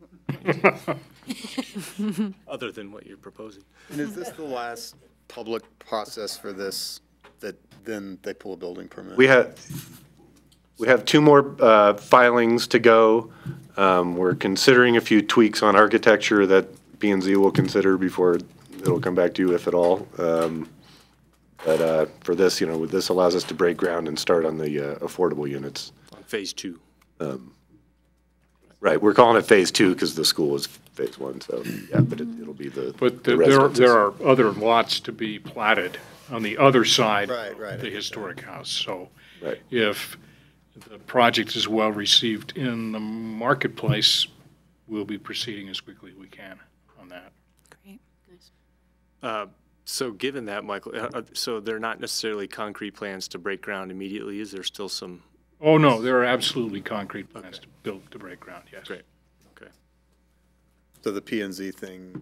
Other than what you're proposing. And is this the last public process for this, that then they pull a building permit? We have, we have two more uh, filings to go. Um, We're considering a few tweaks on architecture that P and Z will consider before it'll come back to you, if at all. Um, But uh, for this, you know, this allows us to break ground and start on the uh, affordable units. On phase two. Um, Right, we're calling it phase two because the school is phase one, so, yeah, but it, it'll be the But the the- there, residences. there are other lots to be platted on the other side Right, right, of the historic house. So Right. if the project is well received in the marketplace, we'll be proceeding as quickly as we can on that. Great. Nice. Uh, So given that, Michael, uh, uh, so they're not necessarily concrete plans to break ground immediately? Is there still some? Oh, no, there are absolutely concrete plans Okay. to build, to break ground, yes. Great, okay. So the P and Z thing,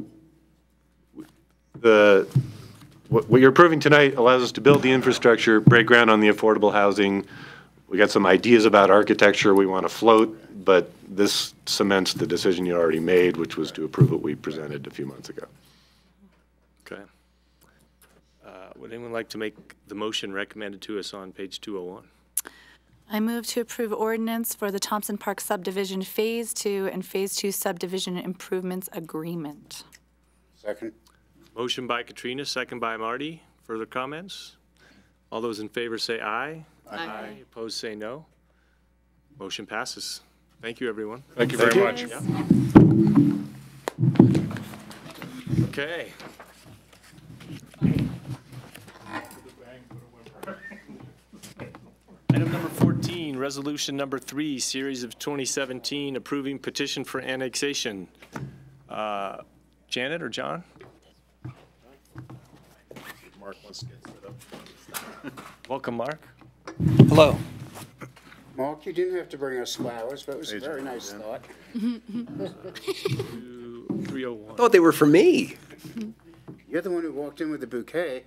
The, what what you're approving tonight allows us to build the infrastructure, break ground on the affordable housing. We got some ideas about architecture we want to float, but this cements the decision you already made, which was to approve what we presented a few months ago. Okay. Uh, Would anyone like to make the motion recommended to us on page two oh one? I move to approve ordinance for the Thompson Park subdivision Phase Two and Phase Two subdivision improvements agreement. Second. Motion by Katrina, second by Marty. Further comments? All those in favor say aye. Aye. Opposed say no. Motion passes. Thank you, everyone. Thank you very much. Yeah. Okay. Item number fourteen, resolution number three, series of twenty seventeen, approving petition for annexation. Uh, Janet or John? Mark wants to get set up. Welcome, Mark. Hello. Mark, you didn't have to bring us flowers, but it was a very nice thought. three oh one. Thought they were for me. You're the one who walked in with the bouquet.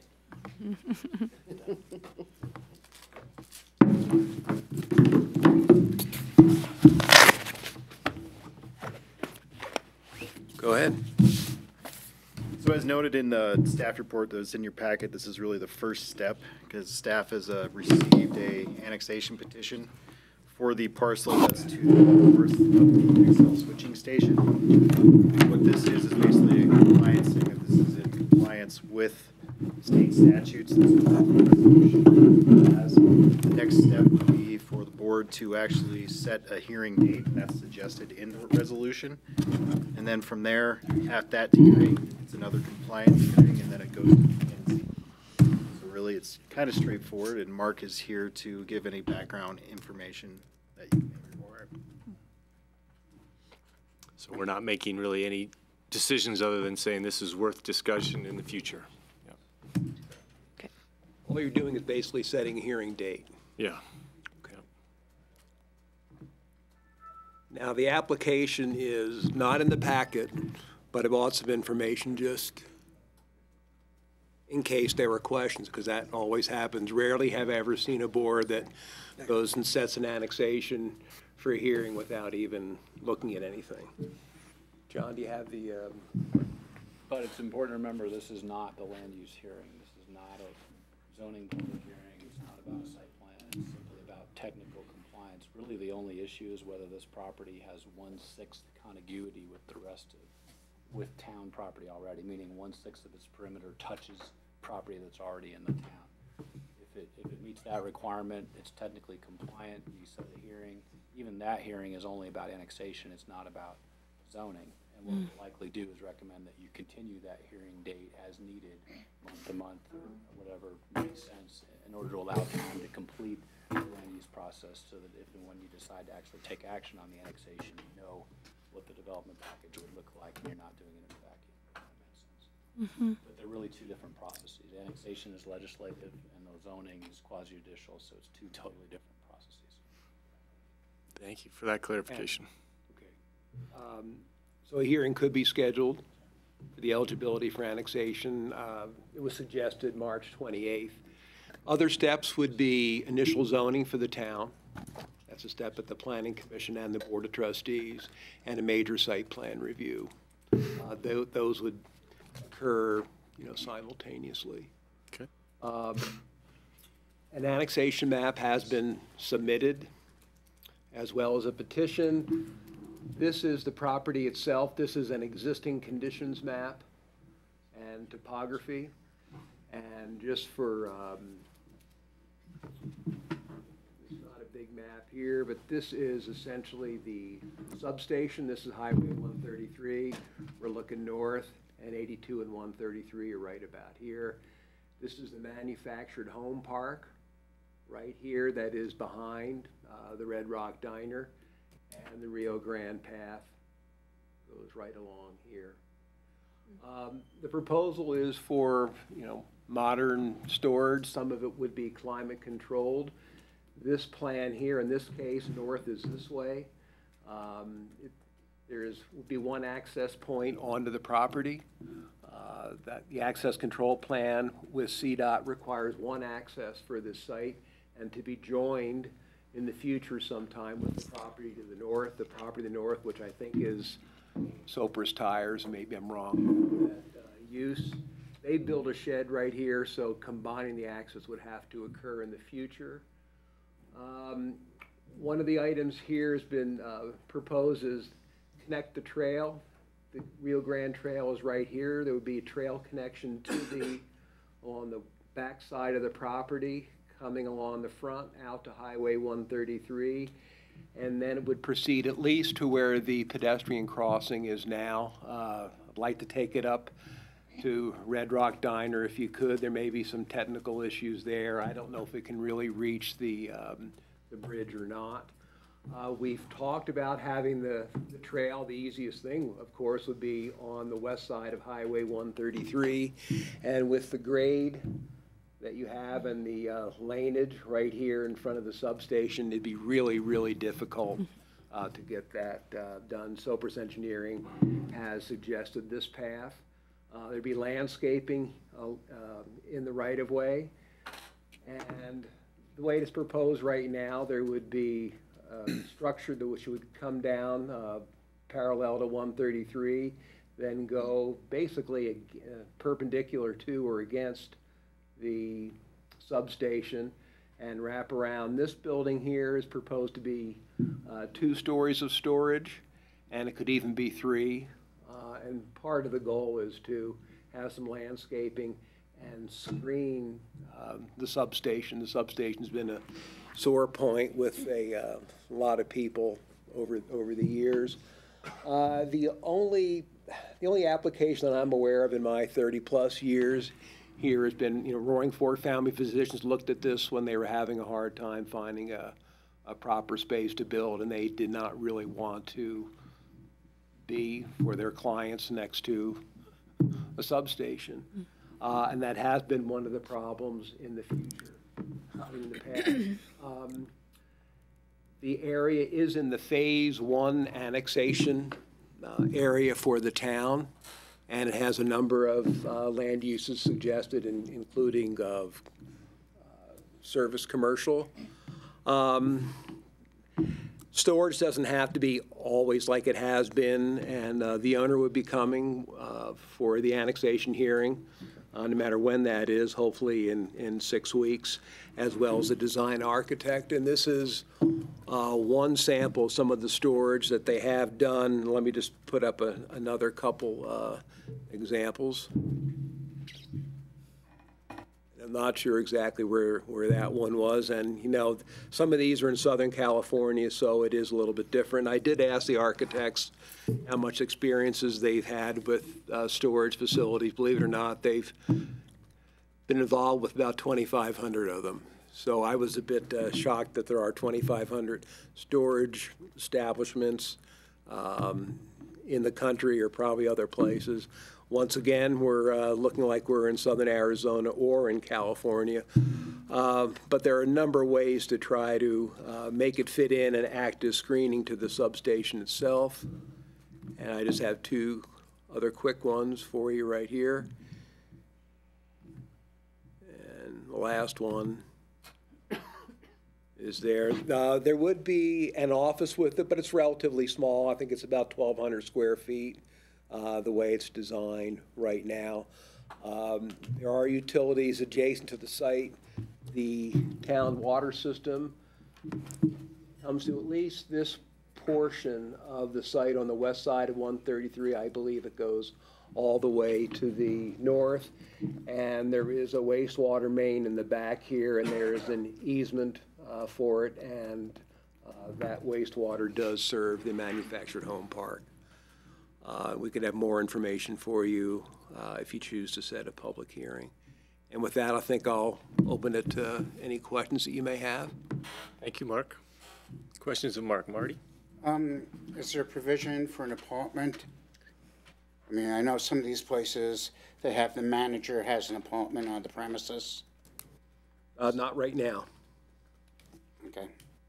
Go ahead. So as noted in the staff report that's in your packet, this is really the first step because staff has uh, received a annexation petition for the parcel that's to the north of the Excel switching station. What this is is basically a compliance thing, that this is in compliance with state statutes. This is what the resolution has. The next step would be for the board to actually set a hearing date that's suggested in the resolution. And then from there, at that hearing, it's another compliance hearing, and then it goes to P N C. So really, it's kind of straightforward, and Mark is here to give any background information that you may require. So we're not making really any decisions other than saying this is worth discussion in the future. Yeah. All you're doing is basically setting a hearing date. Yeah. Now, the application is not in the packet, but I brought some information just in case there were questions, because that always happens. Rarely have I ever seen a board that goes and sets an annexation for a hearing without even looking at anything. John, do you have the, um, But it's important to remember, this is not the land use hearing. This is not a zoning public hearing. It's not about a site plan. It's simply about technical compliance. Really, the only issue is whether this property has one-sixth contiguity with the rest of, with town property already, meaning one-sixth of its perimeter touches property that's already in the town. If it, if it meets that requirement, it's technically compliant. You set the hearing. Even that hearing is only about annexation. It's not about zoning. And what we'll likely do is recommend that you continue that hearing date as needed, month to month, or whatever makes sense, in order to allow time to complete the land use process, so that if and when you decide to actually take action on the annexation, you know what the development package would look like, and you're not doing it in a vacuum. If that makes sense. Mhm. But they're really two different processes. Annexation is legislative, and the zoning is quasi-judicial, so it's two totally different processes. Thank you for that clarification. um, so a hearing could be scheduled for the eligibility for annexation. Uh, It was suggested March twenty-eighth. Other steps would be initial zoning for the town. That's a step at the Planning Commission and the Board of Trustees, and a major site plan review. Uh, tho- Those would occur, you know, simultaneously. Okay. Um, An annexation map has been submitted, as well as a petition. This is the property itself. This is an existing conditions map and topography. And just for, um, it's not a big map here, but this is essentially the substation. This is Highway one thirty-three. We're looking north, and eighty-two and one thirty-three are right about here. This is the manufactured home park right here that is behind uh, the Red Rock Diner, and the Rio Grande path goes right along here. Um, The proposal is for, you know, modern storage. Some of it would be climate controlled. This plan here, in this case, north is this way. Um, it- There is, would be one access point onto the property. Uh, That, the access control plan with C DOT requires one access for this site, and to be joined in the future sometime with the property to the north, the property to the north, which I think is Sopra's Tires, maybe I'm wrong with that uh, use. They built a shed right here, so combining the access would have to occur in the future. Um, One of the items here has been uh, proposed is connect the trail the Rio Grande Trail is right here. There would be a trail connection to the, on the back side of the property, coming along the front out to Highway one thirty-three. And then it would proceed at least to where the pedestrian crossing is now. Uh, I'd like to take it up to Red Rock Diner if you could. There may be some technical issues there. I don't know if it can really reach the, um, the bridge or not. Uh, we've talked about having the, the trail. The easiest thing, of course, would be on the west side of Highway one thirty-three. And with the grade that you have and the uh, laneage right here in front of the substation, it'd be really, really difficult uh, to get that uh, done. Sopris Engineering has suggested this path. Uh, there'd be landscaping uh, uh, in the right-of-way. And the way it's proposed right now, there would be a structure that which would come down uh, parallel to one thirty-three, then go basically uh, perpendicular to or against the substation and wrap around. This building here is proposed to be uh, two stories of storage, and it could even be three. Uh, and part of the goal is to have some landscaping and screen um, the substation. The substation's been a sore point with a uh, lot of people over over the years. Uh, the only the only application that I'm aware of in my thirty plus years here has been, you know, Roaring Fork Family Physicians looked at this when they were having a hard time finding a, a proper space to build, and they did not really want to be for their clients next to a substation. Uh, and that has been one of the problems in the future, in the past. Um, the area is in the phase one annexation uh, area for the town, and it has a number of uh, land uses suggested, in, including of uh, service commercial. Um, Storage doesn't have to be always like it has been, and uh, the owner would be coming uh, for the annexation hearing, uh, no matter when that is, hopefully in, in six weeks, as well as a design architect. And this is uh, one sample of some of the storage that they have done. Let me just put up a, another couple uh, examples. I'm not sure exactly where, where that one was, and, you know, some of these are in Southern California, so it is a little bit different. I did ask the architects how much experiences they've had with uh, storage facilities. Believe it or not, they've been involved with about twenty-five hundred of them. So I was a bit uh, shocked that there are twenty-five hundred storage establishments um, in the country, or probably other places. Once again, we're uh, looking like we're in southern Arizona or in California. Uh, but there are a number of ways to try to uh, make it fit in and act as screening to the substation itself. And I just have two other quick ones for you right here. And the last one is there. Uh, there would be an office with it, but it's relatively small. I think it's about twelve hundred square feet. Uh, the way it's designed right now. Um, there are utilities adjacent to the site. The town water system comes to at least this portion of the site on the west side of one thirty-three. I believe it goes all the way to the north. And there is a wastewater main in the back here, and there is an easement uh, for it, and uh, that wastewater does serve the manufactured home park. Uh, we could have more information for you uh, if you choose to set a public hearing. And with that, I think I'll open it to any questions that you may have. Thank you, Mark. Questions of Mark. Marty? Um, is there a provision for an apartment? I mean, I know some of these places, they have the manager has an apartment on the premises. Uh, not right now. Okay.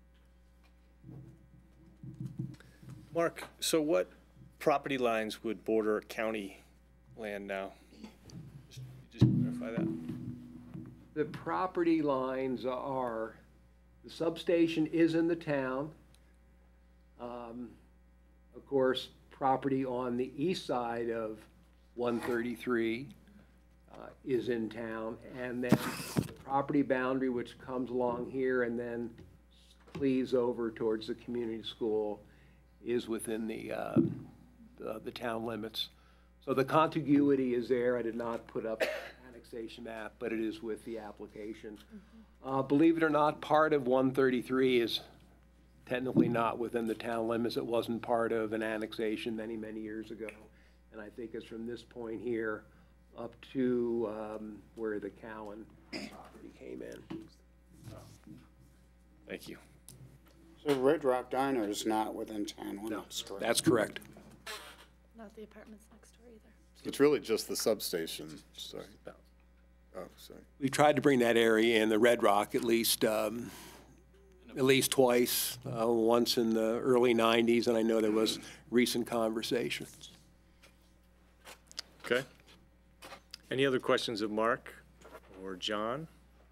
Mark, so what property lines would border county land now? Just, just clarify that. The property lines are, the substation is in the town. Um, of course, property on the east side of one thirty-three uh, is in town. And then the property boundary, which comes along here and then cleaves over towards the community school, is within the uh, uh, the town limits. So the contiguity is there. I did not put up an annexation map, but it is with the application. Uh, believe it or not, part of one thirty-three is technically not within the town limits. It wasn't part of an annexation many, many years ago. And I think it's from this point here up to um, where the Cowan property came in. Thank you. So Red Rock Diner is not within town limits, correct? That's correct. Not the apartments next door either. It's really just the substation, sorry. Oh, sorry. We tried to bring that area in, the Red Rock, at least, um, at least twice, uh, once in the early nineties, and I know there was recent conversations. Okay. Any other questions of Mark or John?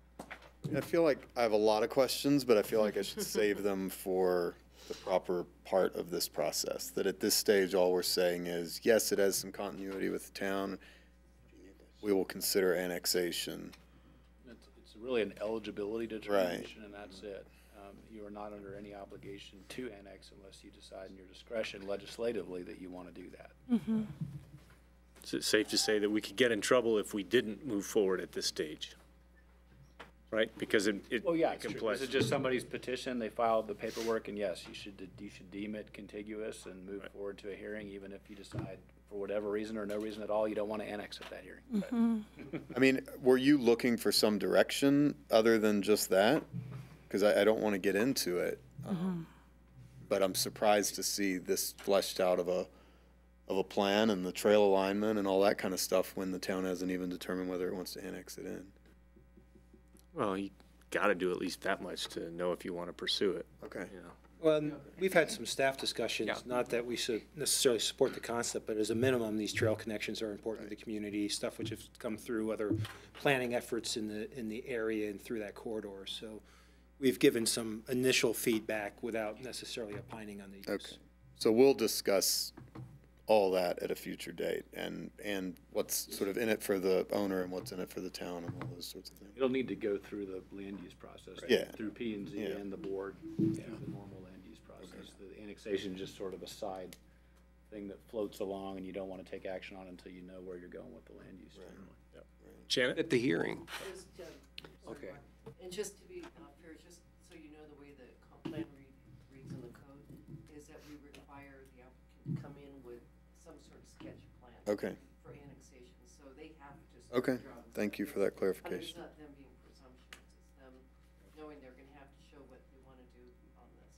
I feel like I have a lot of questions, but I feel like I should save them for the proper part of this process. That at this stage, all we're saying is, yes, it has some continuity with the town. We will consider annexation. It's, it's really an eligibility determination, and that's it. Um, you are not under any obligation to annex unless you decide in your discretion legislatively that you want to do that. Mm-hmm. Is it safe to say that we could get in trouble if we didn't move forward at this stage? Right? Because it, it Well, yeah, it it's true. complies. This is just somebody's petition, they filed the paperwork, and yes, you should, you should deem it contiguous and move forward to a hearing, even if you decide, for whatever reason or no reason at all, you don't want to annex at that hearing. Mm-hmm. I mean, were you looking for some direction other than just that? Because I, I don't want to get into it. Um, but I'm surprised to see this fleshed out of a, of a plan and the trail alignment and all that kind of stuff when the town hasn't even determined whether it wants to annex it in. Well, you got to do at least that much to know if you want to pursue it. Okay. You know. Well, and we've had some staff discussions, not that we should necessarily support the concept, but as a minimum, these trail connections are important to the community, stuff which has come through other planning efforts in the, in the area and through that corridor. So we've given some initial feedback without necessarily opining on the use. Okay. So we'll discuss all that at a future date and, and what's sort of in it for the owner and what's in it for the town and all those sorts of things. It'll need to go through the land use process. Yeah. Through P and Z Yeah. and the board, through the normal land use process. The annexation is just sort of a side thing that floats along and you don't want to take action on until you know where you're going with the land use generally. Yep. Janet? At the hearing. Just, uh, Okay. And just to be uh, fair, just so you know the way the comp plan read, reads in the code, is that we require the applicant to come in with some sort of sketch plan. Okay. For annexation, so they have to. Okay. draw the Thank you for that clarification. It's not them being presumptuous, it's them knowing they're gonna have to show what they wanna do on this.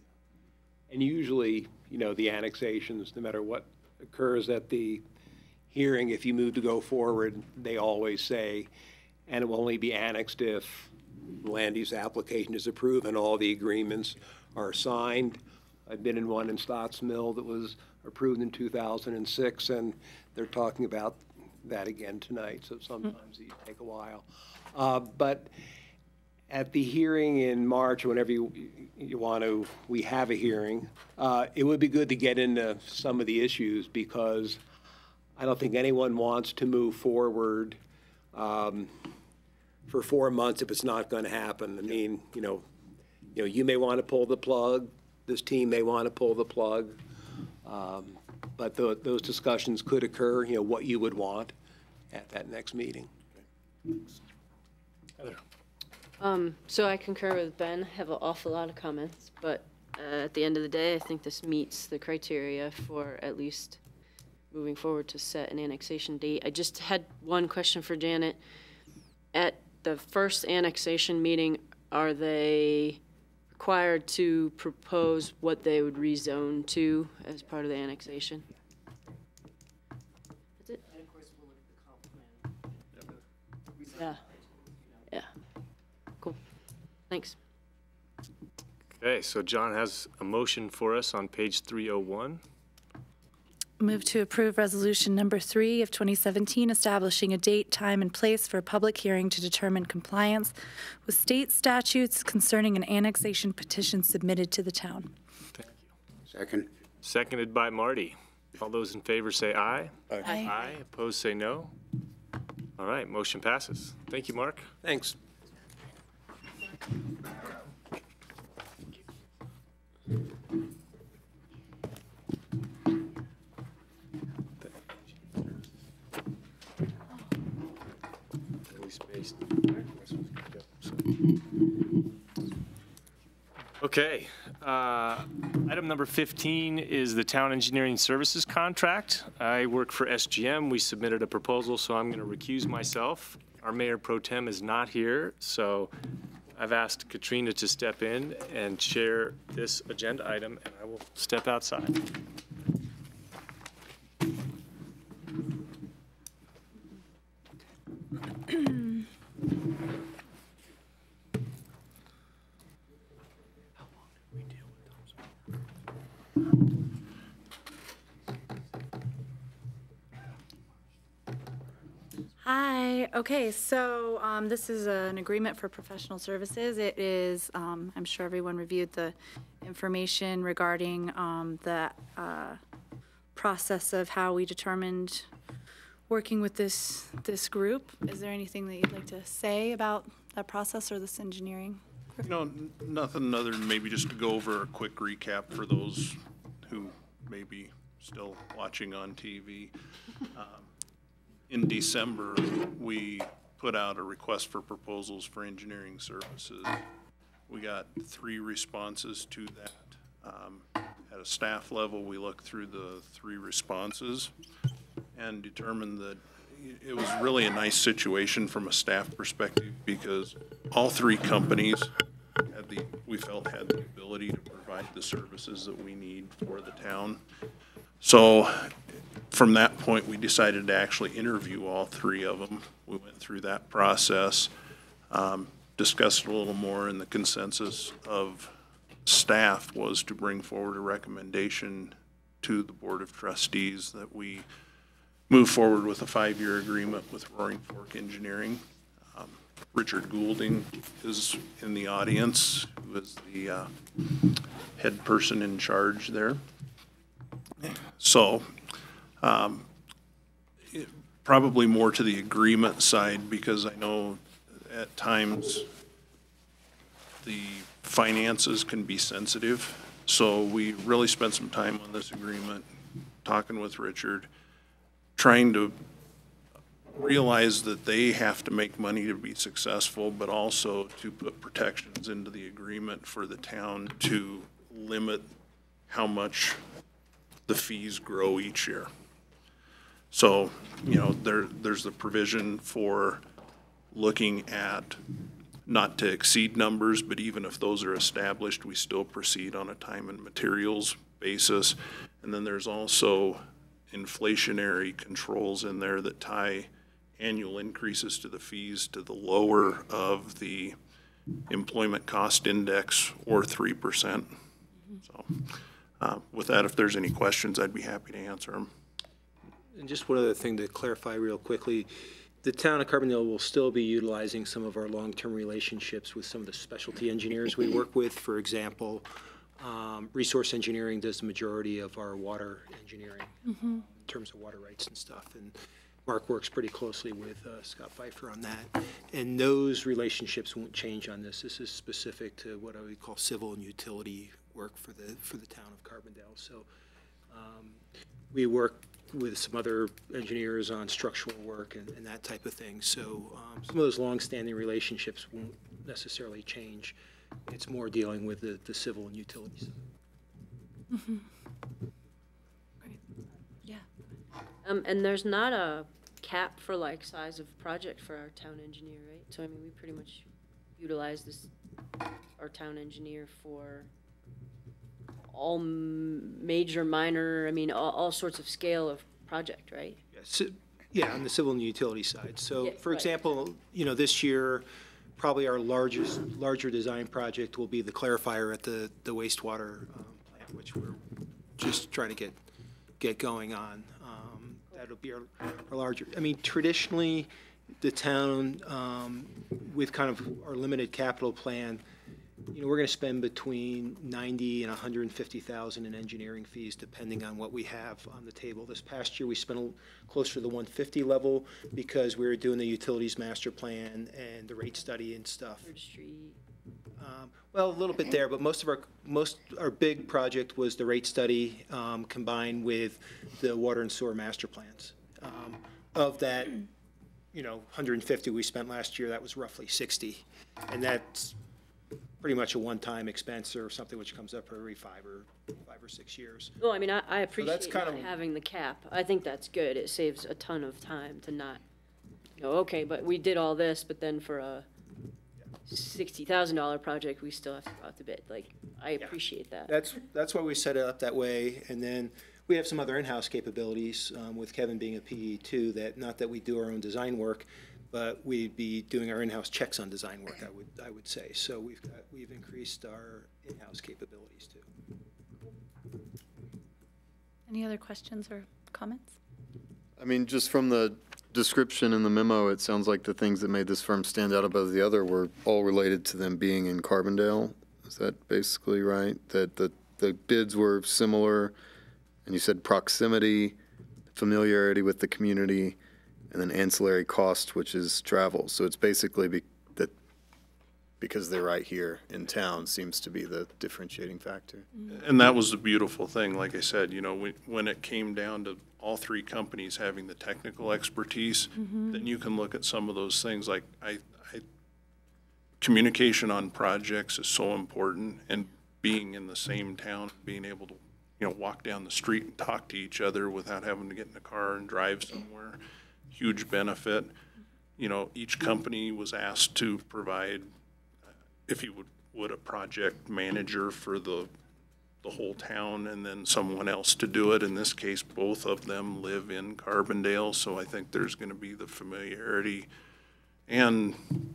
And usually, you know, the annexations, no matter what occurs at the hearing, if you move to go forward, they always say, and it will only be annexed if the land use application is approved and all the agreements are signed. I've been in one in Stotts Mill that was approved in two thousand six, and they're talking about that again tonight, so sometimes these take a while. Uh, But at the hearing in March, whenever you, you want to, we have a hearing, uh, it would be good to get into some of the issues because I don't think anyone wants to move forward um, for four months if it's not going to happen. I mean, you know, you know, you may want to pull the plug, this team may want to pull the plug, um, but tho- those discussions could occur, you know, what you would want at that next meeting. Heather? Um, so I concur with Ben, have an awful lot of comments, but uh, at the end of the day, I think this meets the criteria for at least moving forward to set an annexation date. I just had one question for Janet. At the first annexation meeting, are they required to propose what they would rezone to as part of the annexation? That's it? And of course, we'll look at the comp plan. Yeah. Yeah. Cool. Thanks. Okay, so John has a motion for us on page three oh one. Move to approve resolution number three of twenty seventeen, establishing a date, time, and place for a public hearing to determine compliance with state statutes concerning an annexation petition submitted to the town. Thank you. Second. Seconded by Marty. All those in favor say aye. Aye. Aye. Opposed say no. All right, motion passes. Thank you, Mark. Thanks. Okay. Uh, Item number fifteen is the town engineering services contract. I work for S G M. We submitted a proposal, so I'm going to recuse myself. Our mayor pro tem is not here, so I've asked Katrina to step in and chair this agenda item, and I will step outside. Hi, okay, so um, this is an agreement for professional services. It is, um, I'm sure everyone reviewed the information regarding um, the uh, process of how we determined working with this, this group. Is there anything that you'd like to say about that process or this engineering? You know, n- nothing other than maybe just to go over a quick recap for those who may be still watching on T V. Um, In December, we put out a request for proposals for engineering services. We got three responses to that. Um, At a staff level, we looked through the three responses and determined that it was really a nice situation from a staff perspective because all three companies had the, we felt had the ability to provide the services that we need for the town. So from that point, we decided to actually interview all three of them. We went through that process, um, discussed a little more, and the consensus of staff was to bring forward a recommendation to the Board of Trustees that we move forward with a five-year agreement with Roaring Fork Engineering. Um, Richard Goulding is in the audience, who is the uh, head person in charge there. So, um, it, probably more to the agreement side, because I know at times the finances can be sensitive. So we really spent some time on this agreement, talking with Richard, trying to realize that they have to make money to be successful, but also to put protections into the agreement for the town to limit how much the fees grow each year. So, you know, there, there's the provision for looking at not to exceed numbers, but even if those are established, we still proceed on a time and materials basis. And then there's also inflationary controls in there that tie annual increases to the fees to the lower of the employment cost index or three percent. So uh, with that, if there's any questions, I'd be happy to answer them. And just one other thing to clarify real quickly, the town of Carbondale will still be utilizing some of our long-term relationships with some of the specialty engineers we work with. For example, um, Resource Engineering does the majority of our water engineering Mm-hmm. in terms of water rights and stuff. And Mark works pretty closely with uh, Scott Pfeiffer on that. And those relationships won't change on this. This is specific to what I would call civil and utility work for the for the town of Carbondale. So um, we work with some other engineers on structural work and, and that type of thing. So um, some of those long-standing relationships won't necessarily change. It's more dealing with the, the civil and utilities. Mm-hmm. Great. Yeah. Um, and there's not a cap for like size of project for our town engineer, right? So I mean, we pretty much utilize this, our town engineer for all m- major, minor, I mean, all, all sorts of scale of project, right? Yes. Yeah, on the civil and utility side. So, Yeah, for right. example, you know, this year, probably our largest, larger design project will be the clarifier at the, the wastewater um, plant, which we're just trying to get, get going on. Um, That'll be our, our larger, I mean, traditionally, the town, um, with kind of our limited capital plan, you know, we're gonna spend between ninety and a hundred and fifty thousand in engineering fees, depending on what we have on the table. This past year, we spent a- closer to the one fifty level because we were doing the utilities master plan and the rate study and stuff. Third Street. Um, Well, a little bit there, but most of our, most, our big project was the rate study, um, combined with the water and sewer master plans. Um, Of that, you know, one hundred fifty we spent last year, that was roughly sixty. And that's pretty much a one-time expense or something which comes up every five or, five or six years. No, I mean, I, I appreciate that's kind not of- having the cap. I think that's good. It saves a ton of time to not, you know, okay, but we did all this, but then for a sixty thousand dollar project, we still have to go out to bid. Like, I appreciate that. That's, that's why we set it up that way, and then we have some other in-house capabilities, um, with Kevin being a P E too, that, not that we do our own design work, but we'd be doing our in-house checks on design work, I would, I would say. So we've got, we've increased our in-house capabilities too. Any other questions or comments? I mean, just from the description in the memo, it sounds like the things that made this firm stand out above the other were all related to them being in Carbondale. Is that basically right? That the, the bids were similar, and you said proximity, familiarity with the community, and then ancillary cost, which is travel. So it's basically be, that because they're right here in town seems to be the differentiating factor. And that was the beautiful thing, like I said, you know, when, when it came down to all three companies having the technical expertise, Mhm. then you can look at some of those things, like I, I, communication on projects is so important, and being in the same town, being able to, you know, walk down the street and talk to each other without having to get in a car and drive somewhere, huge benefit. You know, each company was asked to provide, if you would, would a project manager for the, the whole town, and then someone else to do it. In this case, both of them live in Carbondale, so I think there's gonna be the familiarity. And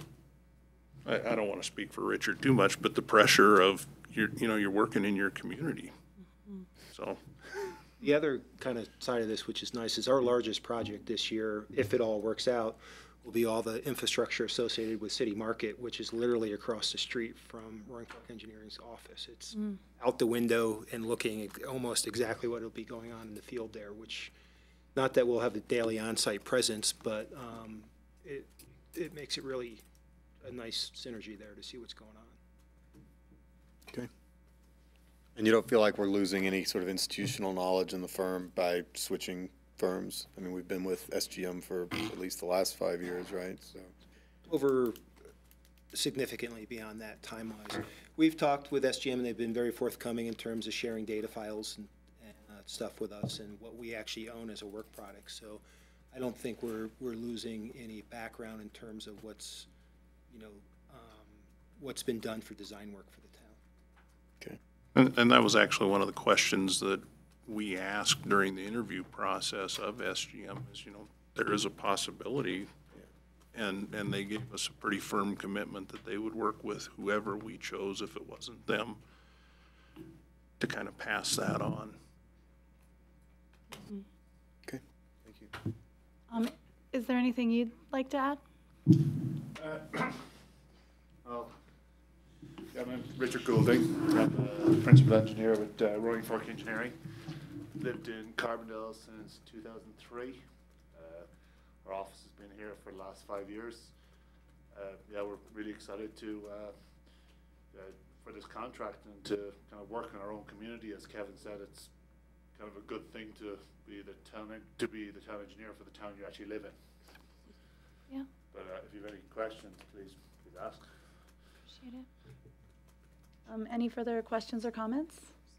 I, I don't wanna speak for Richard too much, but the pressure of, you're, you know, you're working in your community, so. The other kind of side of this, which is nice, is our largest project this year, if it all works out, will be all the infrastructure associated with City Market, which is literally across the street from Roaring Fork Engineering's office. It's Mm. out the window and looking at almost exactly what will be going on in the field there, which, not that we'll have the daily on-site presence, but um, it, it makes it really a nice synergy there to see what's going on. Okay. And you don't feel like we're losing any sort of institutional knowledge in the firm by switching firms? I mean, we've been with S G M for at least the last five years, right? So, Over significantly beyond that time-wise. We've talked with S G M, and they've been very forthcoming in terms of sharing data files and, and uh, stuff with us and what we actually own as a work product. So I don't think we're, we're losing any background in terms of what's, you know, um, what's been done for design work for the town. Okay. And, and that was actually one of the questions that we asked during the interview process of S G M, is, you know, there is a possibility, and, and they gave us a pretty firm commitment that they would work with whoever we chose, if it wasn't them, to kind of pass that on. Okay, thank you. Um, is there anything you'd like to add? Uh, well, yeah, I'm Richard Goulding. I'm a principal engineer with uh, Roaring Fork Engineering. Lived in Carbondale since two thousand three. Uh, our office has been here for the last five years. Uh, yeah, we're really excited to uh, uh, for this contract and to kind of work in our own community. As Kevin said, it's kind of a good thing to be the town to be the town engineer for the town you actually live in. Yeah. But uh, if you have any questions, please please ask. Appreciate it. Um, any further questions or comments?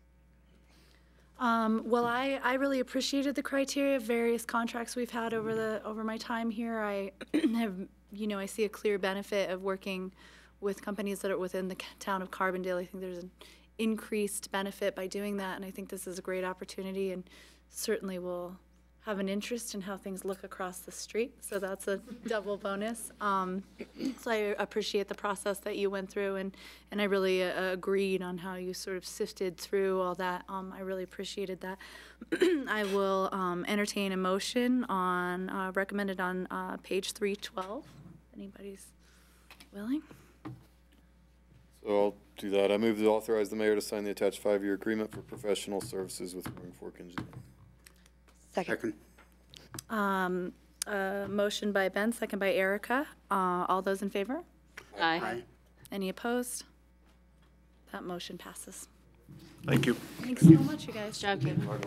Um, well, I, I really appreciated the criteria of various contracts we've had over the over my time here. I have, you know, I see a clear benefit of working with companies that are within the town of Carbondale. I think there's an increased benefit by doing that, and I think this is a great opportunity, and certainly will have an interest in how things look across the street, so that's a double bonus. Um, so I appreciate the process that you went through, and, and I really uh, agreed on how you sort of sifted through all that. Um, I really appreciated that. I will um, entertain a motion on, uh, recommended on uh, page three twelve. Anybody's willing? So I'll do that. I move to authorize the mayor to sign the attached five-year agreement for professional services with Roaring Fork Engineering. Second. Um, uh, motion by Ben, second by Erica. Uh, all those in favor? Aye. Aye. Any opposed? That motion passes. Thank you. Thanks so much, you guys. Good job, Kevin. Hard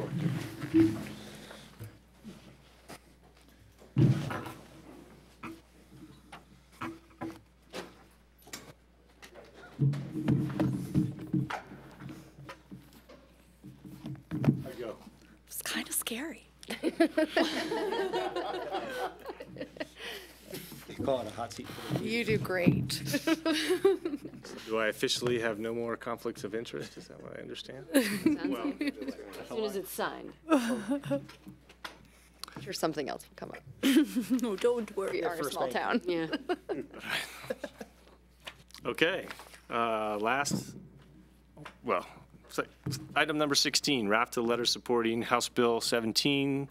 work. They call it a hot seat. for the You do great. Do I officially have no more conflicts of interest? Is that what I understand? Well, As soon as it's signed. I'm sure something else will come up. No, don't worry. We are a small town. Yeah. okay. Uh, last, well, so- item number sixteen, raft of letter supporting House Bill seventeen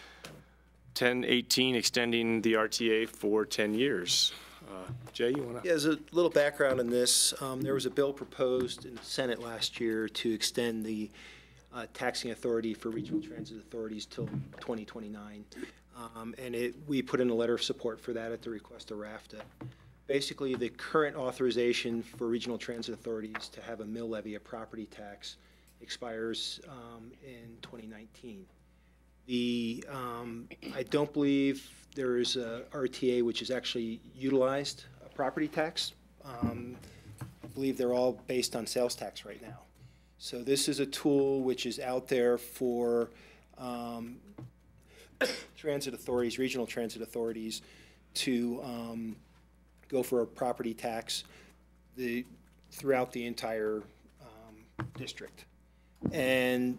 ten eighteen, extending the R T A for ten years. Uh, Jay, you want to? Yeah, as a little background on this, um, there was a bill proposed in the Senate last year to extend the uh, taxing authority for regional transit authorities till twenty twenty-nine. Um, and it, we put in a letter of support for that at the request of RAFTA. Basically, the current authorization for regional transit authorities to have a mill levy, a property tax, expires um, in twenty nineteen. The, um, I don't believe there is a R T A which has actually utilized a property tax. Um, I believe they're all based on sales tax right now. So this is a tool which is out there for um, transit authorities, regional transit authorities, to um, go for a property tax the, throughout the entire um, district. And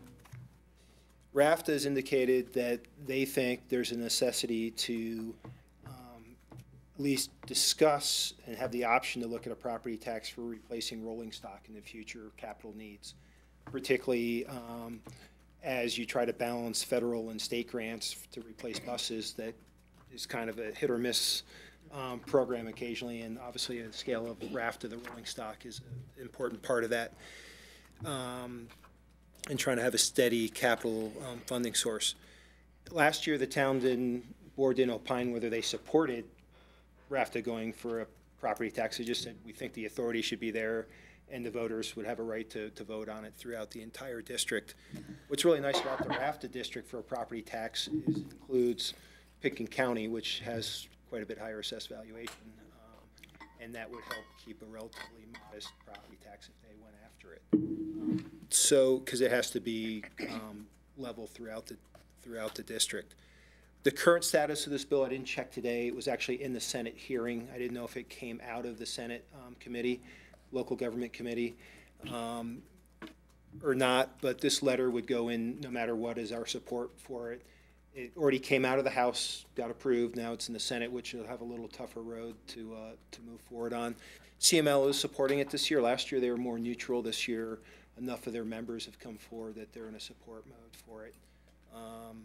RAFTA has indicated that they think there's a necessity to um, at least discuss and have the option to look at a property tax for replacing rolling stock in the future capital needs, particularly um, as you try to balance federal and state grants to replace buses. That is kind of a hit or miss um, program occasionally, and obviously a scale of RAFTA, the rolling stock, is an important part of that. Um, and trying to have a steady capital um, funding source. Last year, the town didn't, board didn't opine whether they supported RAFTA going for a property tax. They just said, we think the authority should be there, and the voters would have a right to, to vote on it throughout the entire district. What's really nice about the RAFTA district for a property tax is it includes Pitkin County, which has quite a bit higher assessed valuation, um, and that would help keep a relatively modest property tax if they went after it. Um, So, because it has to be um, level throughout the, throughout the district. The current status of this bill, I didn't check today. It was actually in the Senate hearing. I didn't know if it came out of the Senate um, committee, local government committee, um, or not, but this letter would go in no matter what is our support for it. It already came out of the House, got approved. Now it's in the Senate, which will have a little tougher road to, uh, to move forward on. C M L is supporting it this year. Last year they were more neutral. This year, enough of their members have come forward that they're in a support mode for it. Um,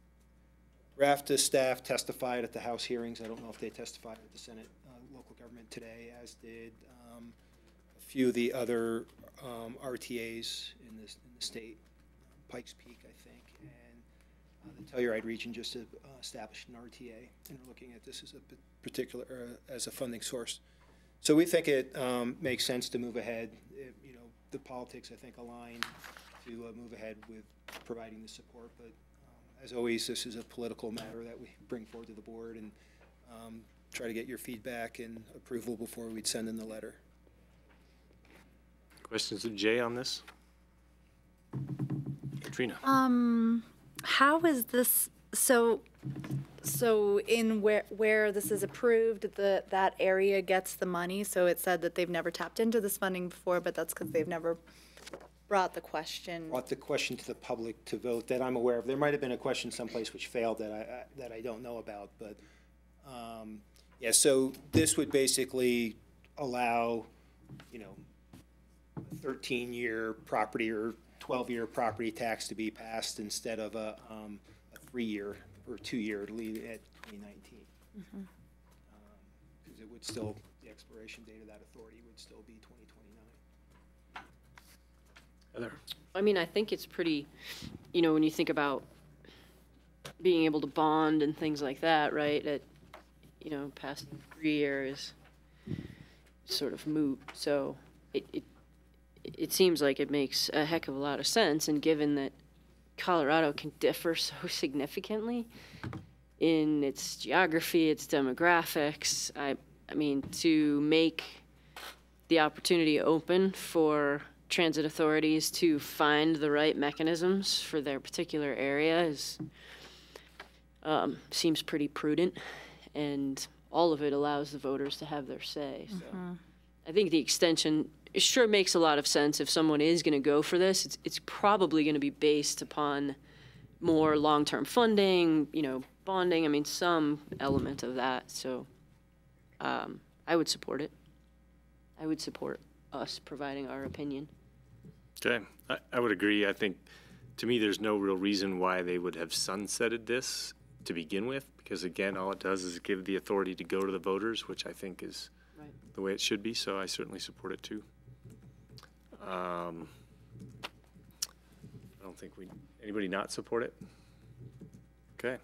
RAFTA staff testified at the House hearings. I don't know if they testified at the Senate uh, local government today, as did um, a few of the other um, R T As in, this, in the state, Pikes Peak, I think, and uh, the Telluride region just uh, established an R T A, and are looking at this as a particular, uh, as a funding source. So we think it um, makes sense to move ahead. It, you know, the politics, I think, align to uh, move ahead with providing the support. But um, as always, this is a political matter that we bring forward to the board and um, try to get your feedback and approval before we'd send in the letter. Questions of Jay on this? Katrina. Um, how is this, so, so in where, where this is approved, the, that area gets the money? So it said that they've never tapped into this funding before, but that's because they've never brought the question. Brought the question to the public to vote that I'm aware of. There might have been a question someplace which failed that I, I that I don't know about, but um, yeah. So this would basically allow, you know, a thirteen-year property or twelve-year property tax to be passed instead of a, um, a three-year or two-year to leave it at twenty nineteen. Mm-hmm. Um, because it would still, the expiration date of that authority would still be twenty twenty-nine. Heather. I mean, I think it's pretty, you know, when you think about being able to bond and things like that, right, at, you know, past three years, sort of moot. So it, it, it seems like it makes a heck of a lot of sense. And given that Colorado can differ so significantly in its geography, its demographics, I, I mean, to make the opportunity open for transit authorities to find the right mechanisms for their particular area is um, seems pretty prudent, and all of it allows the voters to have their say. So Mhm. I think the extension, it sure makes a lot of sense. If someone is going to go for this, it's, it's probably going to be based upon more long-term funding, you know, bonding, I mean, some element of that. So um, I would support it. I would support us providing our opinion. Okay, I, I would agree. I think, to me, there's no real reason why they would have sunsetted this to begin with, because again, all it does is give the authority to go to the voters, which I think is Right. the way it should be, so I certainly support it too. Um, I don't think we, anybody not support it? Okay.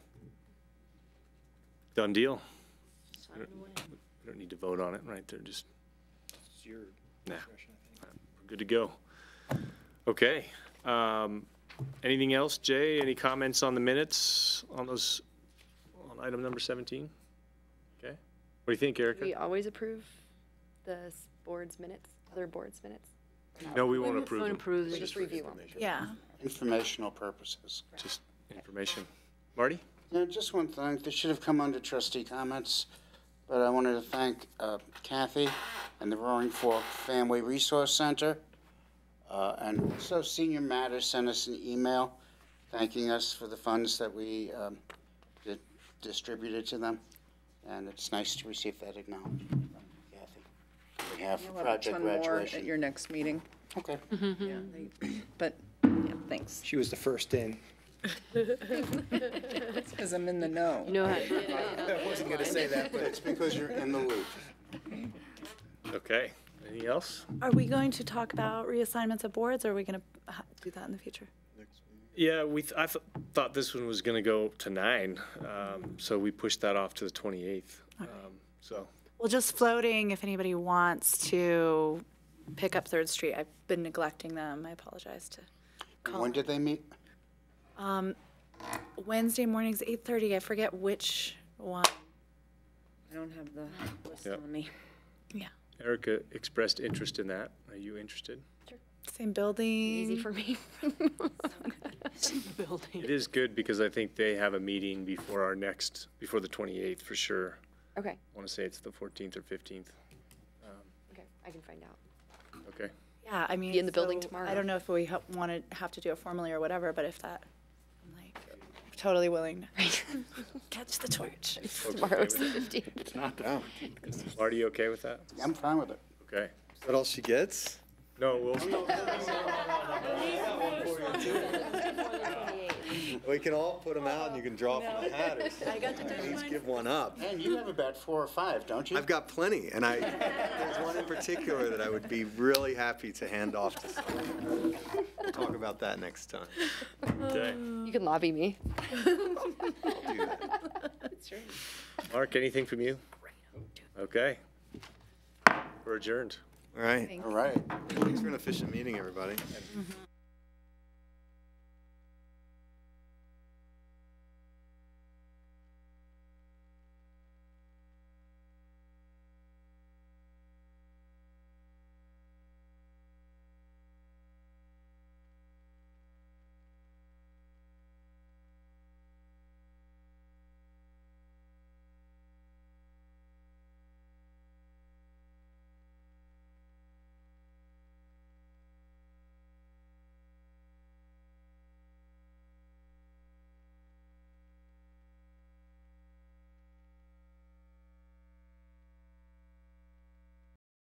Done deal. We don't, we don't need to vote on it, right? They're just, It's your nah, discretion, I think. we're good to go. Okay. Um, anything else, Jay? Any comments on the minutes on those, on item number seventeen? Okay. What do you think, Do Erica? we always approve the s- board's minutes, other board's minutes? No, we won't approve them. We just review them. Yeah. Informational purposes. Just information. Marty? Yeah, just one thing, this should have come under trustee comments, but I wanted to thank uh, Kathy and the Roaring Fork Family Resource Center. Uh, And also Senior Matters sent us an email thanking us for the funds that we um, di- distributed to them. And it's nice to receive that acknowledgement from Kathy. on behalf of You'll have a Project ton more at Graduation. your next meeting. Okay. Yeah, they- But, yeah, thanks. She was the first in. It's because I'm in the know. You know how I wasn't gonna say that, but It's because you're in the loop. Okay. Anything else? Are we going to talk about reassignments of boards, or are we going to do that in the future? Yeah, we, th- I th- thought this one was gonna go to nine, um, so we pushed that off to the twenty-eighth. Um, So, Well, just floating, if anybody wants to pick up Third Street. I've been neglecting them. I apologize to call. When did they meet? Um, Wednesday mornings, eight thirty. I forget which one. I don't have the list Yep. on me. Yeah. Erica expressed interest in that. Are you interested? Same building. Easy for me. building. It is good because I think they have a meeting before our next, before the twenty-eighth for sure. Okay, I want to say it's the fourteenth or fifteenth. okay, I can find out. Okay. Yeah, I mean. Be in the building so tomorrow. I don't know if we want to have to do it formally or whatever, but if that, I'm like, totally willing to catch the torch. Tomorrow's the fifteenth. It's not the Wow. Marty, you okay with that? I'm fine with it. Okay. Is that all she gets? No, we'll, We can all put them out and you can draw from the hat. or I got to do Please mine. give one up. And you have about four or five, don't you? I've got plenty, and I, there's one in particular that I would be really happy to hand off to someone. We'll talk about that next time. okay. You can lobby me. I'll do that. That's right. Mark, anything from you? Okay. We're adjourned. All right. All right. Thanks for an efficient meeting, everybody.